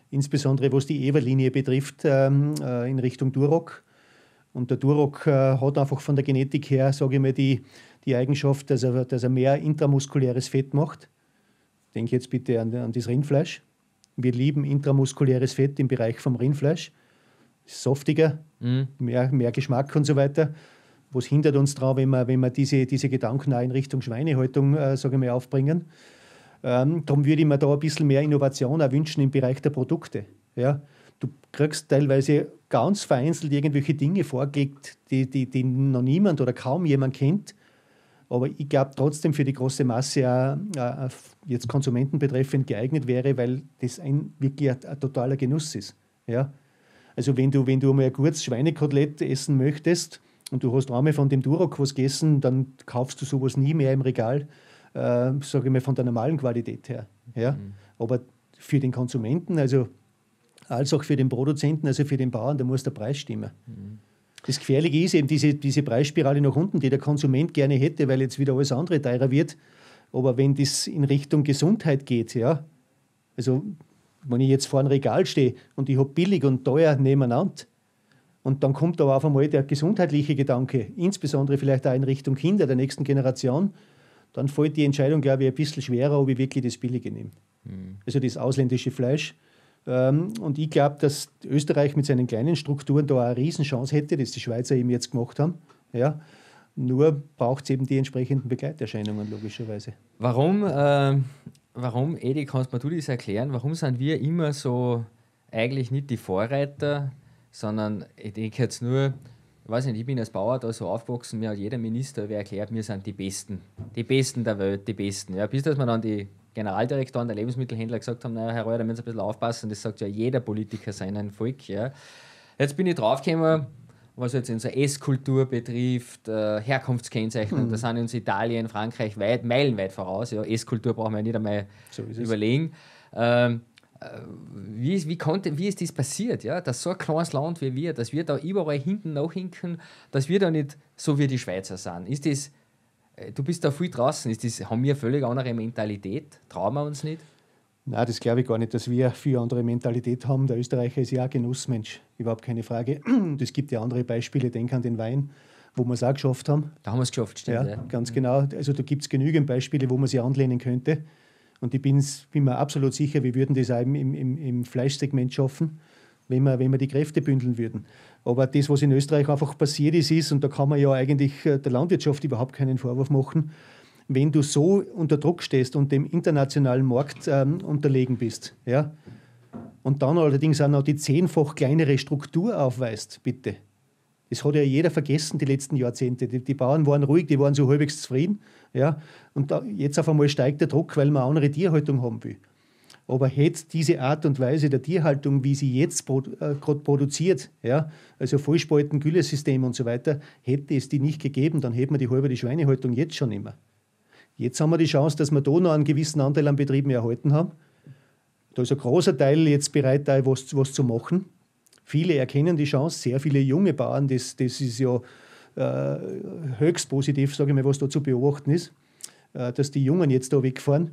insbesondere was die Ewer-Linie betrifft, ähm, äh, in Richtung Duroc. Und der Duroc äh, hat einfach von der Genetik her, sage ich mal, die, die Eigenschaft, dass er, dass er mehr intramuskuläres Fett macht. Denke jetzt bitte an, an das Rindfleisch. Wir lieben intramuskuläres Fett im Bereich vom Rindfleisch. Ist saftiger, mhm. mehr, mehr Geschmack und so weiter. Was hindert uns daran, wenn wir, wenn wir diese, diese Gedanken auch in Richtung Schweinehaltung äh, sage ich mal, aufbringen? Ähm, darum würde ich mir da ein bisschen mehr Innovation auch wünschen im Bereich der Produkte. Ja? Du kriegst teilweise ganz vereinzelt irgendwelche Dinge vorgelegt, die, die, die noch niemand oder kaum jemand kennt. Aber ich glaube trotzdem für die große Masse auch, auch jetzt Konsumenten betreffend geeignet wäre, weil das ein, wirklich ein, ein totaler Genuss ist. Ja? Also wenn du, wenn du mal ein gutes Schweinekotelett essen möchtest und du hast einmal von dem Duroc was gegessen, dann kaufst du sowas nie mehr im Regal, äh, sage ich mal, von der normalen Qualität her. Ja? Mhm. Aber für den Konsumenten, also als auch für den Produzenten, also für den Bauern, da muss der Preis stimmen. Mhm. Das Gefährliche ist eben diese, diese Preisspirale nach unten, die der Konsument gerne hätte, weil jetzt wieder alles andere teurer wird. Aber wenn das in Richtung Gesundheit geht, ja, also wenn ich jetzt vor einem Regal stehe und ich habe billig und teuer nebeneinander und dann kommt aber auf einmal der gesundheitliche Gedanke, insbesondere vielleicht auch in Richtung Kinder der nächsten Generation, dann fällt die Entscheidung, glaube ich, ein bisschen schwerer, ob ich wirklich das Billige nehme. Mhm. Also das ausländische Fleisch. Und ich glaube, dass Österreich mit seinen kleinen Strukturen da eine Riesenchance hätte, das die Schweizer eben jetzt gemacht haben. Ja. Nur braucht es eben die entsprechenden Begleiterscheinungen, logischerweise. Warum, äh, warum, Edi, kannst du mir das erklären, warum sind wir immer so eigentlich nicht die Vorreiter, sondern ich denke jetzt nur, ich weiß nicht, ich bin als Bauer da so aufgewachsen, mir hat jeder Minister wer erklärt, wir sind die Besten. Die Besten der Welt, die Besten. Ja, bis dass man dann die Generaldirektoren der Lebensmittelhändler gesagt haben, naja, Herr Reuter, da müssen Sie ein bisschen aufpassen, das sagt ja jeder Politiker seinem Volk. Ja. Jetzt bin ich draufgekommen, was jetzt unsere Esskultur betrifft, äh, Herkunftskennzeichnung, mhm. da sind uns Italien, Frankreich weit, meilenweit voraus. Ja. Esskultur brauchen wir ja nicht einmal so überlegen. Ähm, wie, wie, konnte, wie ist das passiert, ja? Dass so ein kleines Land wie wir, dass wir da überall hinten nachhinken, dass wir da nicht so wie die Schweizer sind? Ist das Du bist da viel draußen. Ist das, haben wir eine völlig andere Mentalität? Trauen wir uns nicht? Nein, das glaube ich gar nicht, dass wir viel andere Mentalität haben. Der Österreicher ist ja ein Genussmensch, überhaupt keine Frage. Es gibt ja andere Beispiele, denk an den Wein, wo wir es auch geschafft haben. Da haben wir es geschafft, stimmt. Ja, ja. Ganz genau. Also da gibt es genügend Beispiele, wo man sich anlehnen könnte. Und ich bin, bin mir absolut sicher, wir würden das auch im, im, im Fleischsegment schaffen, wenn wir, wenn wir die Kräfte bündeln würden. Aber das, was in Österreich einfach passiert ist, ist, und da kann man ja eigentlich der Landwirtschaft überhaupt keinen Vorwurf machen, wenn du so unter Druck stehst und dem internationalen Markt ähm, unterlegen bist, ja, und dann allerdings auch noch die zehnfach kleinere Struktur aufweist, bitte. Das hat ja jeder vergessen, die letzten Jahrzehnte. Die, die Bauern waren ruhig, die waren so halbwegs zufrieden. Ja, und da, jetzt auf einmal steigt der Druck, weil man eine andere Tierhaltung haben will. Aber hätte diese Art und Weise der Tierhaltung, wie sie jetzt produ- äh, gerade produziert, ja, also Vollspalten, Güllesystem und so weiter, hätte es die nicht gegeben, dann hätten wir die halbe die Schweinehaltung jetzt schon immer. Jetzt haben wir die Chance, dass wir da noch einen gewissen Anteil an Betrieben erhalten haben. Da ist ein großer Teil jetzt bereit, da was, was zu machen. Viele erkennen die Chance, sehr viele junge Bauern, das, das ist ja äh, höchst positiv, sage ich mal, was da zu beobachten ist, äh, dass die Jungen jetzt da wegfahren.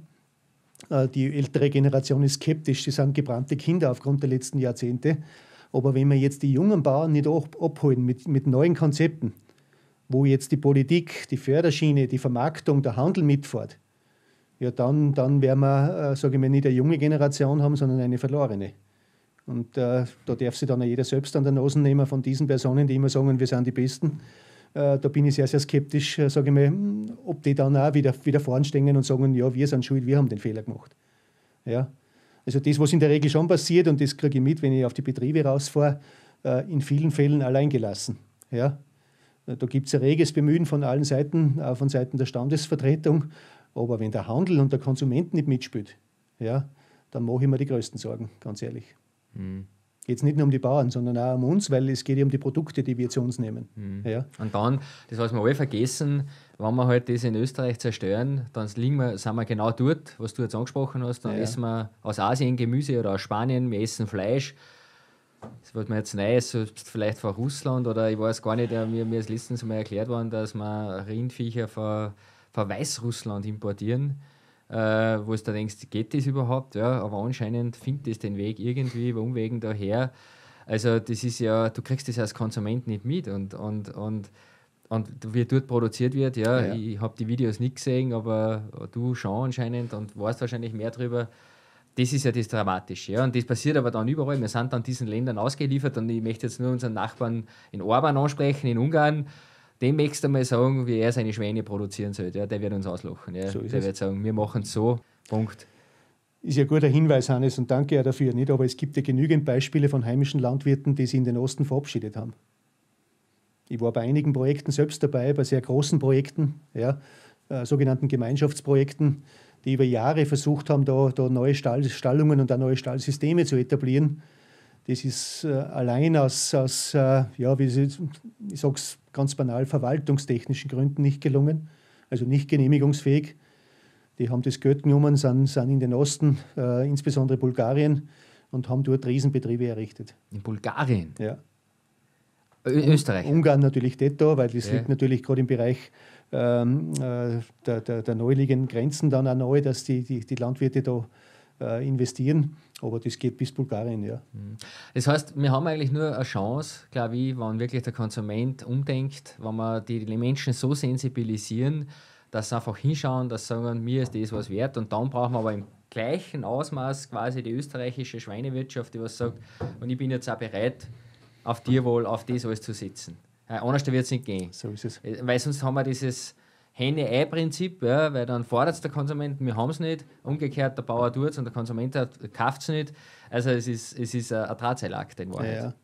Die ältere Generation ist skeptisch, sie sind gebrannte Kinder aufgrund der letzten Jahrzehnte. Aber wenn wir jetzt die jungen Bauern nicht abholen mit, mit neuen Konzepten, wo jetzt die Politik, die Förderschiene, die Vermarktung, der Handel mitfährt, ja, dann, dann werden wir, äh, sage ich mal, nicht eine junge Generation haben, sondern eine verlorene. Und äh, da darf sich dann auch jeder selbst an der Nase nehmen von diesen Personen, die immer sagen, wir sind die Besten. Da bin ich sehr, sehr skeptisch, sage ich mal, ob die dann auch wieder, wieder vorn stehen und sagen, ja, wir sind schuld, wir haben den Fehler gemacht. Ja? Also das, was in der Regel schon passiert, und das kriege ich mit, wenn ich auf die Betriebe rausfahre, in vielen Fällen alleingelassen. Ja? Da gibt es ein reges Bemühen von allen Seiten, auch von Seiten der Standesvertretung. Aber wenn der Handel und der Konsument nicht mitspielt, ja, dann mache ich mir die größten Sorgen, ganz ehrlich. Mhm. Geht es nicht nur um die Bauern, sondern auch um uns, weil es geht ja um die Produkte, die wir zu uns nehmen. Mhm. Ja. Und dann, das was wir alle vergessen, wenn wir halt das in Österreich zerstören, dann liegen wir, sind wir genau dort, was du jetzt angesprochen hast. Dann ja. essen wir aus Asien Gemüse oder aus Spanien, wir essen Fleisch. Das, was man jetzt neu ist, vielleicht von Russland oder ich weiß gar nicht, mir, mir ist letztens mal erklärt worden, dass wir Rindviecher von, von Weißrussland importieren. äh, wo du denkst, geht das überhaupt? Ja, aber anscheinend findet es den Weg irgendwie über Umwegen daher. Also das ist ja, du kriegst das als Konsument nicht mit und, und, und, und wie dort produziert wird, ja, ja. Ich habe die Videos nicht gesehen, aber du schon anscheinend und weißt wahrscheinlich mehr darüber. Das ist ja das Dramatische. Ja? Und das passiert aber dann überall. Wir sind dann diesen Ländern ausgeliefert und ich möchte jetzt nur unseren Nachbarn in Orban ansprechen, in Ungarn. Dem möchtest du mal sagen, wie er seine Schweine produzieren soll. Ja? Der wird uns auslachen. Ja? So der es. wird sagen, wir machen es so, Punkt. Ist ja ein guter Hinweis, Hannes, und danke ja dafür. Nicht? Aber es gibt ja genügend Beispiele von heimischen Landwirten, die sich in den Osten verabschiedet haben. Ich war bei einigen Projekten selbst dabei, bei sehr großen Projekten, ja, äh, sogenannten Gemeinschaftsprojekten, die über Jahre versucht haben, da, da neue Stall, Stallungen und auch neue Stallsysteme zu etablieren. Das ist äh, allein aus, aus äh, ja, wie ich, ich sage es ganz banal, verwaltungstechnischen Gründen nicht gelungen, also nicht genehmigungsfähig. Die haben das Geld genommen, sind, sind in den Osten, äh, insbesondere Bulgarien, und haben dort Riesenbetriebe errichtet. In Bulgarien? Ja. Ö- Österreich? Ungarn natürlich nicht da, weil das ja. liegt natürlich gerade im Bereich ähm, äh, der, der, der neu liegenden Grenzen dann auch neu, dass die, die, die Landwirte da äh, investieren. Aber das geht bis Bulgarien, ja. Das heißt, wir haben eigentlich nur eine Chance, glaube ich, wenn wirklich der Konsument umdenkt, wenn wir die Menschen so sensibilisieren, dass sie einfach hinschauen, dass sie sagen, mir ist das was wert. Und dann brauchen wir aber im gleichen Ausmaß quasi die österreichische Schweinewirtschaft, die was sagt, und ich bin jetzt auch bereit, auf Tierwohl, auf das alles zu setzen. Äh, anders wird es nicht gehen. So ist es. Weil sonst haben wir dieses Henne-Ei-Prinzip, ja, weil dann fordert es der Konsument, wir haben es nicht, umgekehrt der Bauer tut es und der Konsument kauft es nicht. Also es ist, es ist ein Drahtseilakt in Wahrheit.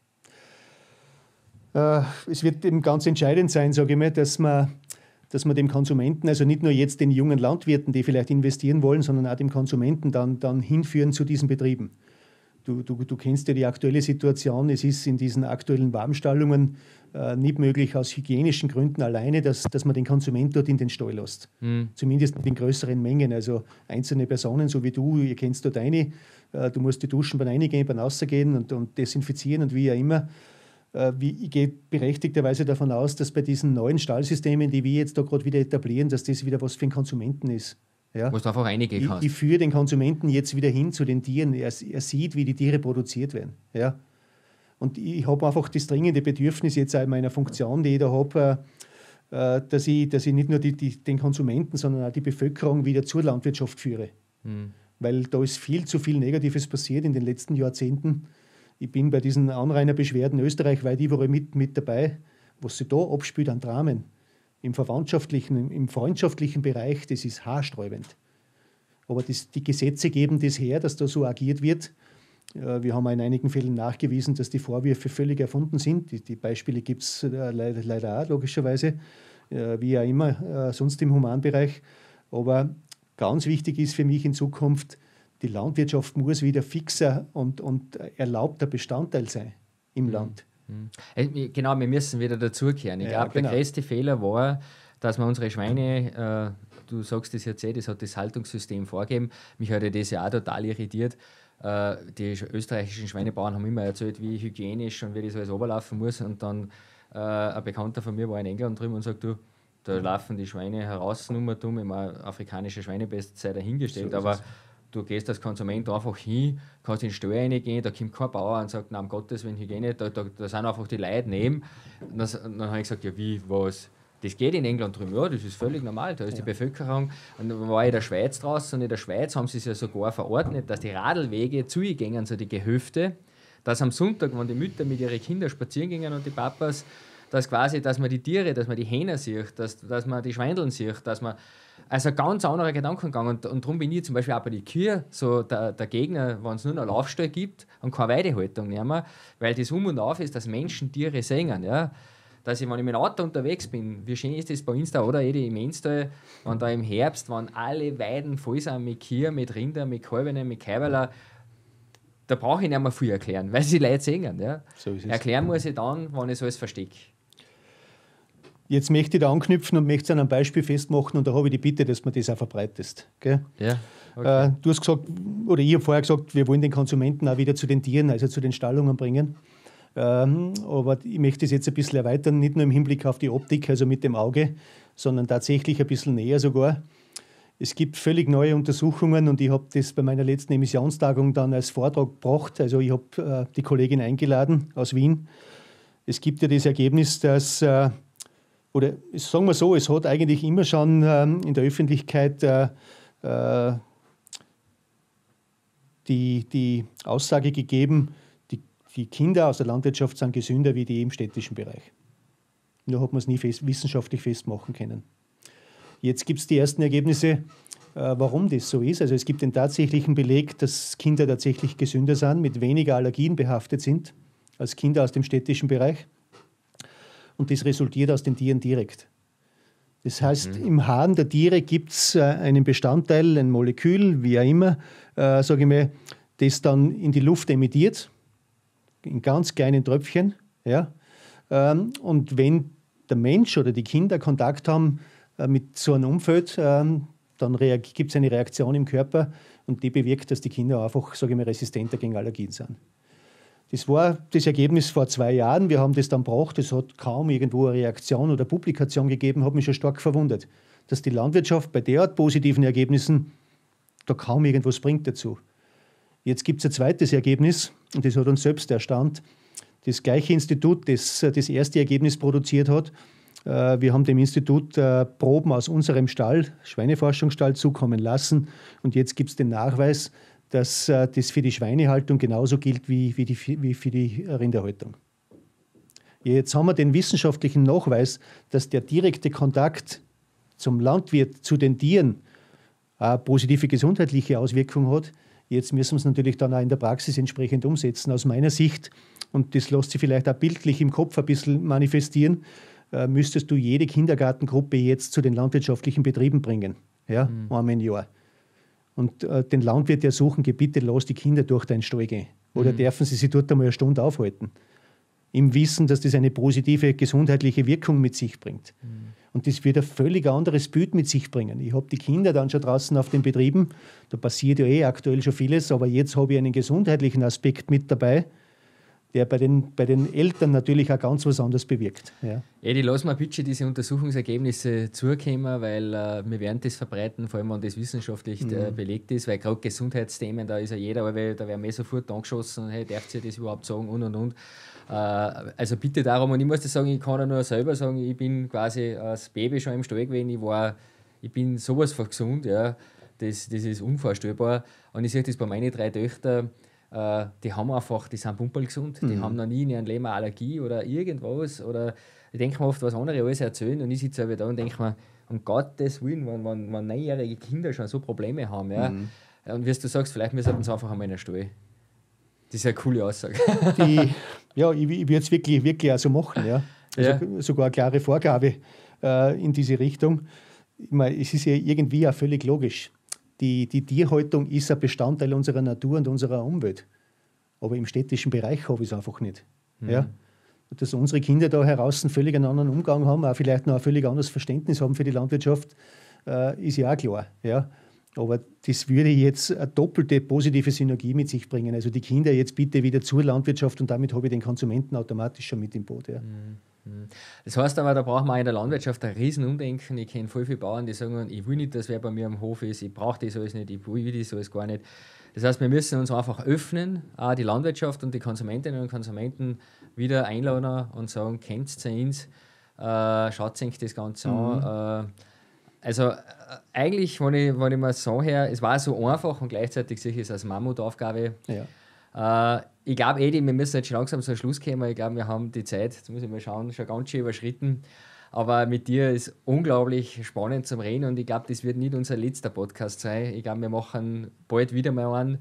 Ja, ja. Äh, es wird eben ganz entscheidend sein, sage ich mal, dass man, dass man dem Konsumenten, also nicht nur jetzt den jungen Landwirten, die vielleicht investieren wollen, sondern auch dem Konsumenten dann, dann hinführen zu diesen Betrieben. Du, du, du kennst ja die aktuelle Situation. Es ist in diesen aktuellen Warmstallungen äh, nicht möglich, aus hygienischen Gründen alleine, dass, dass man den Konsument dort in den Stall lässt. Mhm. Zumindest in größeren Mengen. Also einzelne Personen, so wie du, ihr kennst dort eine, äh, du musst die duschen beim Reingehen, beim Rausgehen und, und desinfizieren und wie auch immer. Äh, wie, ich gehe berechtigterweise davon aus, dass bei diesen neuen Stallsystemen, die wir jetzt da gerade wieder etablieren, dass das wieder was für den Konsumenten ist. Ja. Wo du einfach reingehen kannst. Ich, ich führe den Konsumenten jetzt wieder hin zu den Tieren. Er, er sieht, wie die Tiere produziert werden. Ja. Und ich habe einfach das dringende Bedürfnis jetzt auch in meiner Funktion, die ich da habe, äh, dass, ich, dass ich nicht nur die, die, den Konsumenten, sondern auch die Bevölkerung wieder zur Landwirtschaft führe. Mhm. Weil da ist viel zu viel Negatives passiert in den letzten Jahrzehnten. Ich bin bei diesen Anrainerbeschwerden österreichweit überall mit, mit dabei, was sich da abspielt an Dramen. Im verwandtschaftlichen, im freundschaftlichen Bereich, das ist haarsträubend. Aber das, die Gesetze geben das her, dass da so agiert wird. Wir haben in einigen Fällen nachgewiesen, dass die Vorwürfe völlig erfunden sind. Die, die Beispiele gibt es leider, leider auch, logischerweise, wie auch immer, sonst im Humanbereich. Aber ganz wichtig ist für mich in Zukunft, die Landwirtschaft muss wieder fixer und, und erlaubter Bestandteil sein im mhm. Land. Genau, wir müssen wieder dazugehören. Ich ja, glaube, genau. Der größte Fehler war, dass wir unsere Schweine, äh, du sagst das jetzt eh, das hat das Haltungssystem vorgegeben. Mich hat das ja auch total irritiert. Äh, die österreichischen Schweinebauern haben immer erzählt, wie hygienisch und wie das alles runterlaufen muss. Und dann äh, ein Bekannter von mir war in England drüben und sagt, du, da laufen die Schweine heraus, nur dumm, immer afrikanische Schweinepest sei dahingestellt. So aber du gehst als Konsument einfach hin, kannst in den Stall reingehen, da kommt kein Bauer und sagt, nein, um Gottes Willen, Hygiene, da, da, da sind einfach die Leute neben. Und dann, dann habe ich gesagt, ja wie, was? Das geht in England drüben, ja, das ist völlig normal, da ist ja. die Bevölkerung. Und dann war ich in der Schweiz draußen und in der Schweiz haben sie es ja sogar verordnet, dass die Radlwege zugehen, so die Gehöfte, dass am Sonntag, wenn die Mütter mit ihren Kindern spazieren gingen und die Papas, dass quasi, dass man die Tiere, dass man die Hähner sieht, dass, dass man die Schweindeln sieht, dass man also ganz anderer Gedankengang. Und, und darum bin ich zum Beispiel auch bei den Kühen so der, der Gegner, wenn es nur noch Laufstall gibt und keine Weidehaltung mehr, weil das Um und Auf ist, dass Menschen Tiere sehen. Ja? Dass ich, wenn ich mit dem Auto unterwegs bin, wie schön ist das bei uns da, oder Edi, im Enstal, wenn da im Herbst, wenn alle Weiden voll sind mit Kühen, mit Rindern, mit Kalben, mit Kälberler, da brauche ich nicht mehr viel erklären, weil sie Leute sehen. Ja? So ist es. Erklären muss ich dann, wenn ich es alles verstecke. Jetzt möchte ich da anknüpfen und möchte es an einem Beispiel festmachen und da habe ich die Bitte, dass man das auch verbreitest. Gell? Ja, okay. äh, du hast gesagt, oder ich habe vorher gesagt, wir wollen den Konsumenten auch wieder zu den Tieren, also zu den Stallungen bringen. Ähm, aber ich möchte es jetzt ein bisschen erweitern, nicht nur im Hinblick auf die Optik, also mit dem Auge, sondern tatsächlich ein bisschen näher sogar. Es gibt völlig neue Untersuchungen und ich habe das bei meiner letzten Emissionstagung dann als Vortrag gebracht. Also ich habe äh, die Kollegin eingeladen aus Wien. Es gibt ja das Ergebnis, dass, äh, oder sagen wir so, es hat eigentlich immer schon ähm, in der Öffentlichkeit äh, äh, die, die Aussage gegeben, die, die Kinder aus der Landwirtschaft sind gesünder wie die im städtischen Bereich. Nur hat man es nie fest, wissenschaftlich festmachen können. Jetzt gibt es die ersten Ergebnisse, äh, warum das so ist. Also es gibt den tatsächlichen Beleg, dass Kinder tatsächlich gesünder sind, mit weniger Allergien behaftet sind als Kinder aus dem städtischen Bereich. Und das resultiert aus den Tieren direkt. Das heißt, mhm. im Hahn der Tiere gibt es äh, einen Bestandteil, ein Molekül, wie auch immer, äh, sage ich mal, das dann in die Luft emittiert, in ganz kleinen Tröpfchen. Ja? Ähm, und wenn der Mensch oder die Kinder Kontakt haben äh, mit so einem Umfeld, ähm, dann gibt es eine Reaktion im Körper und die bewirkt, dass die Kinder einfach, sage ich mal, resistenter gegen Allergien sind. Das war das Ergebnis vor zwei Jahren. Wir haben das dann gebracht. Es hat kaum irgendwo eine Reaktion oder Publikation gegeben. Hat mich schon stark verwundert, dass die Landwirtschaft bei derart positiven Ergebnissen da kaum irgendwas bringt dazu. Jetzt gibt es ein zweites Ergebnis und das hat uns selbst erstaunt. Das gleiche Institut, das das erste Ergebnis produziert hat, wir haben dem Institut Proben aus unserem Stall, Schweineforschungsstall, zukommen lassen. Und jetzt gibt es den Nachweis, dass äh, das für die Schweinehaltung genauso gilt wie, wie, die, wie für die Rinderhaltung. Jetzt haben wir den wissenschaftlichen Nachweis, dass der direkte Kontakt zum Landwirt, zu den Tieren, eine positive gesundheitliche Auswirkung hat. Jetzt müssen wir es natürlich dann auch in der Praxis entsprechend umsetzen. Aus meiner Sicht, und das lässt sich vielleicht auch bildlich im Kopf ein bisschen manifestieren, äh, müsstest du jede Kindergartengruppe jetzt zu den landwirtschaftlichen Betrieben bringen, ja, mhm. einmal im Jahr. Und äh, den Landwirt ersuchen, bitte lass die Kinder durch deinen Stall gehen. Oder mhm. dürfen sie sich dort einmal eine Stunde aufhalten. Im Wissen, dass das eine positive gesundheitliche Wirkung mit sich bringt. Mhm. Und das wird ein völlig anderes Bild mit sich bringen. Ich habe die Kinder dann schon draußen auf den Betrieben, da passiert ja eh aktuell schon vieles, aber jetzt habe ich einen gesundheitlichen Aspekt mit dabei, der bei den, bei den Eltern natürlich auch ganz was anderes bewirkt. Ja. Edi, lass mal bitte diese Untersuchungsergebnisse zukommen, weil äh, wir werden das verbreiten, vor allem wenn das wissenschaftlich mhm. äh, belegt ist, weil gerade Gesundheitsthemen, da ist ja jeder, aber da werden wir sofort angeschossen, hey, darf ihr das überhaupt sagen und und und. Äh, also bitte darum, und ich muss das sagen, ich kann ja nur selber sagen, ich bin quasi als Baby schon im Stall gewesen, ich, war, ich bin sowas von gesund, ja, das, das ist unvorstellbar. Und ich sehe das bei meinen drei Töchtern, Uh, die haben einfach, die sind pumperlgesund, mhm. die haben noch nie in ihrem Leben eine Allergie oder irgendwas. Oder ich denke mir oft, was andere alles erzählen und ich sitze selber da und denke mir, um Gottes Willen, wenn, wenn, wenn neunjährige Kinder schon so Probleme haben. Ja, mhm. Und wie du sagst, vielleicht müssen wir uns einfach einmal in den Stall. Das ist eine coole Aussage. Die, ja, ich, ich würde es wirklich, wirklich auch so machen. Ja. Also ja. Sogar eine klare Vorgabe äh, in diese Richtung. Ich meine, es ist ja irgendwie auch völlig logisch. Die, die Tierhaltung ist ein Bestandteil unserer Natur und unserer Umwelt. Aber im städtischen Bereich habe ich es einfach nicht. Mhm. Ja? Dass unsere Kinder da heraus einen völlig anderen Umgang haben, auch vielleicht noch ein völlig anderes Verständnis haben für die Landwirtschaft, äh, ist ja auch klar. Ja? Aber das würde jetzt eine doppelte positive Synergie mit sich bringen. Also die Kinder jetzt bitte wieder zur Landwirtschaft und damit habe ich den Konsumenten automatisch schon mit im Boot. Ja. Mhm. Das heißt aber, da braucht man in der Landwirtschaft ein Riesenumdenken. Ich kenne voll viele Bauern, die sagen, ich will nicht, dass wer bei mir am Hof ist, ich brauche das alles nicht, ich will das alles gar nicht. Das heißt, wir müssen uns einfach öffnen, auch die Landwirtschaft und die Konsumentinnen und Konsumenten wieder einladen und sagen, kennt es uns, äh, schaut euch das Ganze mhm. an. Äh, also äh, eigentlich, wenn ich, wenn ich mal so her, es war so einfach und gleichzeitig sehe ich es als Mammutaufgabe. Ja. Uh, ich glaube, Edi, wir müssen jetzt schon langsam zum Schluss kommen. Ich glaube, wir haben die Zeit, jetzt muss ich mal schauen, schon ganz schön überschritten. Aber mit dir ist unglaublich spannend zum Reden und ich glaube, das wird nicht unser letzter Podcast sein. Ich glaube, wir machen bald wieder mal einen,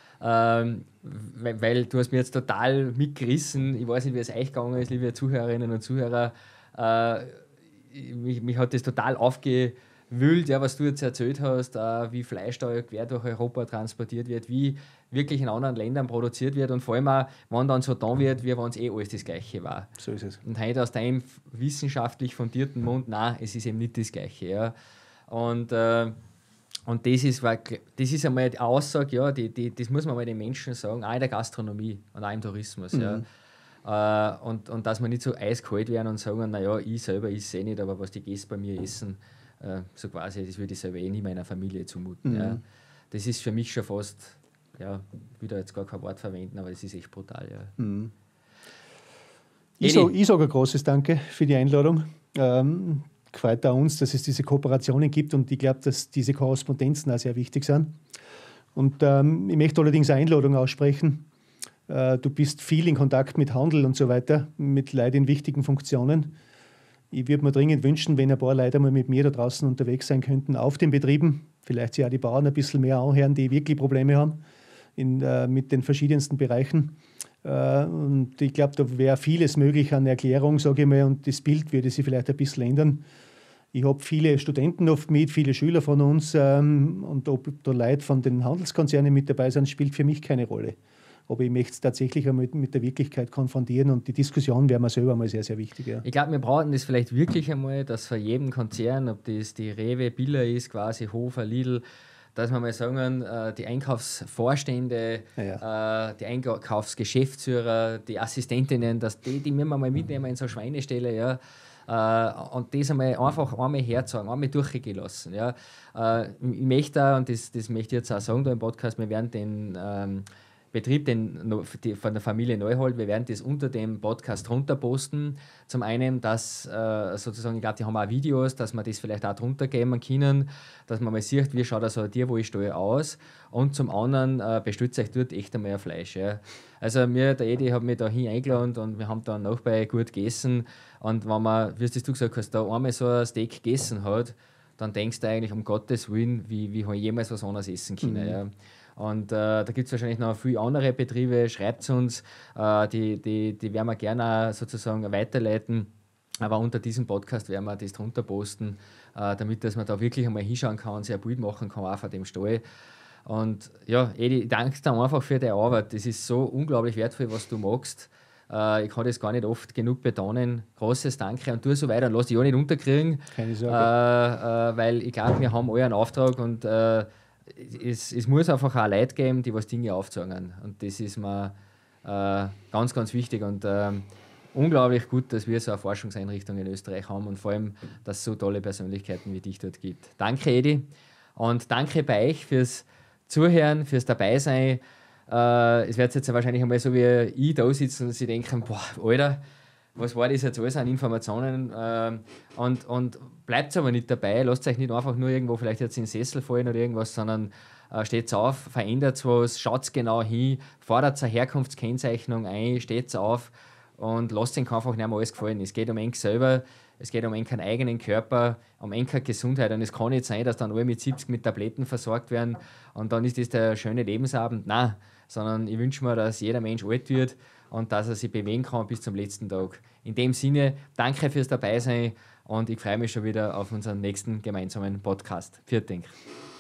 ähm, weil, weil du hast mir jetzt total mitgerissen. Ich weiß nicht, wie es euch gegangen ist, liebe Zuhörerinnen und Zuhörer. Uh, mich, mich hat das total aufgewühlt, ja, was du jetzt erzählt hast, uh, wie Fleisch da quer durch Europa transportiert wird, wie wirklich in anderen Ländern produziert wird und vor allem auch, wenn dann so da wird, wie wenn es eh alles das Gleiche war. So ist es. Und heute aus deinem wissenschaftlich fundierten Mund, nein, es ist eben nicht das Gleiche. Ja. Und, äh, und das ist, das ist einmal eine Aussage, ja, die, die, das muss man mal den Menschen sagen, auch in der Gastronomie und auch im Tourismus. Mhm. Ja. Äh, und, und dass wir nicht so eiskalt werden und sagen, naja, ich selber esse eh nicht, aber was die Gäste bei mir essen, äh, so quasi, das würde ich selber eh nie meiner Familie zumuten. Mhm. Ja. Das ist für mich schon fast, ja, ich will da jetzt gar kein Wort verwenden, aber das ist echt brutal. Ja. Mhm. Ich sage sag ein großes Danke für die Einladung. Ähm, gefällt auch uns, dass es diese Kooperationen gibt und ich glaube, dass diese Korrespondenzen auch sehr wichtig sind. Und ähm, ich möchte allerdings eine Einladung aussprechen. Äh, du bist viel in Kontakt mit Handel und so weiter, mit Leuten in wichtigen Funktionen. Ich würde mir dringend wünschen, wenn ein paar Leute mal mit mir da draußen unterwegs sein könnten, auf den Betrieben, vielleicht sich auch die Bauern ein bisschen mehr anhören, die wirklich Probleme haben in, äh, mit den verschiedensten Bereichen. Äh, und ich glaube, da wäre vieles möglich an Erklärung, sage ich mal, und das Bild würde sich vielleicht ein bisschen ändern. Ich habe viele Studenten oft mit, viele Schüler von uns ähm, und ob da Leute von den Handelskonzernen mit dabei sind, spielt für mich keine Rolle. Aber ich möchte es tatsächlich einmal mit der Wirklichkeit konfrontieren und die Diskussion wäre mir selber mal sehr, sehr wichtig. Ja. Ich glaube, wir brauchen das vielleicht wirklich einmal, dass für jeden Konzern, ob das die Rewe, Billa ist, quasi Hofer, Lidl, dass wir mal sagen, die Einkaufsvorstände, ja. die Einkaufsgeschäftsführer, die Assistentinnen, dass die, die müssen wir mal mitnehmen in so Schweineställe, ja. Und das einmal einfach einmal herzeigen, einmal durchgehen lassen. Ja. Ich möchte auch, und das, das möchte ich jetzt auch sagen da im Podcast, wir werden den ähm, Betrieb den, die, von der Familie Neuhold, wir werden das unter dem Podcast drunter posten. Zum einen, dass äh, sozusagen, ich glaube, die haben auch Videos, dass man das vielleicht auch drunter geben können, dass man mal sieht, wie schaut das ein Tier, wo ich stehe, aus. Und zum anderen, äh, bestellt euch dort echt einmal ein Fleisch. Ja. Also mir, der Edi hat mich da hin eingeladen und wir haben dann noch bei gut gegessen. Und wenn man, wie du gesagt hast, da einmal so ein Steak gegessen hat, dann denkst du eigentlich, um Gottes Willen, wie, wie habe ich jemals was anderes essen können. Mhm. Ja. Und äh, da gibt es wahrscheinlich noch viele andere Betriebe, schreibt es uns, äh, die, die, die werden wir gerne sozusagen weiterleiten. Aber unter diesem Podcast werden wir das drunter posten, äh, damit dass man da wirklich einmal hinschauen kann und sich ein Bild machen kann, auch von dem Stall. Und ja, Edi, ich danke dir einfach für deine Arbeit. Das ist so unglaublich wertvoll, was du machst. Äh, ich kann das gar nicht oft genug betonen. Großes Danke und tu so weiter und lass dich auch nicht unterkriegen. Keine Sorge. Äh, äh, weil ich glaube, wir haben alle einen Auftrag und äh, Es, es muss einfach auch Leute geben, die was Dinge aufzeigen. Und das ist mir äh, ganz, ganz wichtig und äh, unglaublich gut, dass wir so eine Forschungseinrichtung in Österreich haben und vor allem, dass es so tolle Persönlichkeiten wie dich dort gibt. Danke, Edi. Und danke bei euch fürs Zuhören, fürs Dabeisein. Äh, es wird jetzt wahrscheinlich einmal so wie ich da sitzen und sie denken, boah, Alter, was war das jetzt alles an Informationen? Ähm, und, und bleibt aber nicht dabei, lasst euch nicht einfach nur irgendwo vielleicht jetzt in den Sessel fallen oder irgendwas, sondern äh, steht auf, verändert was, schaut genau hin, fordert eine Herkunftskennzeichnung ein, steht auf und lasst euch einfach nicht mehr alles gefallen. Es geht um euch selber, es geht um euren eigenen Körper, um eure Gesundheit und es kann nicht sein, dass dann alle mit siebzig mit Tabletten versorgt werden und dann ist das der schöne Lebensabend. Nein, sondern ich wünsche mir, dass jeder Mensch alt wird und dass er sich bewegen kann bis zum letzten Tag. In dem Sinne, danke fürs Dabeisein und ich freue mich schon wieder auf unseren nächsten gemeinsamen Podcast. Vielen Dank.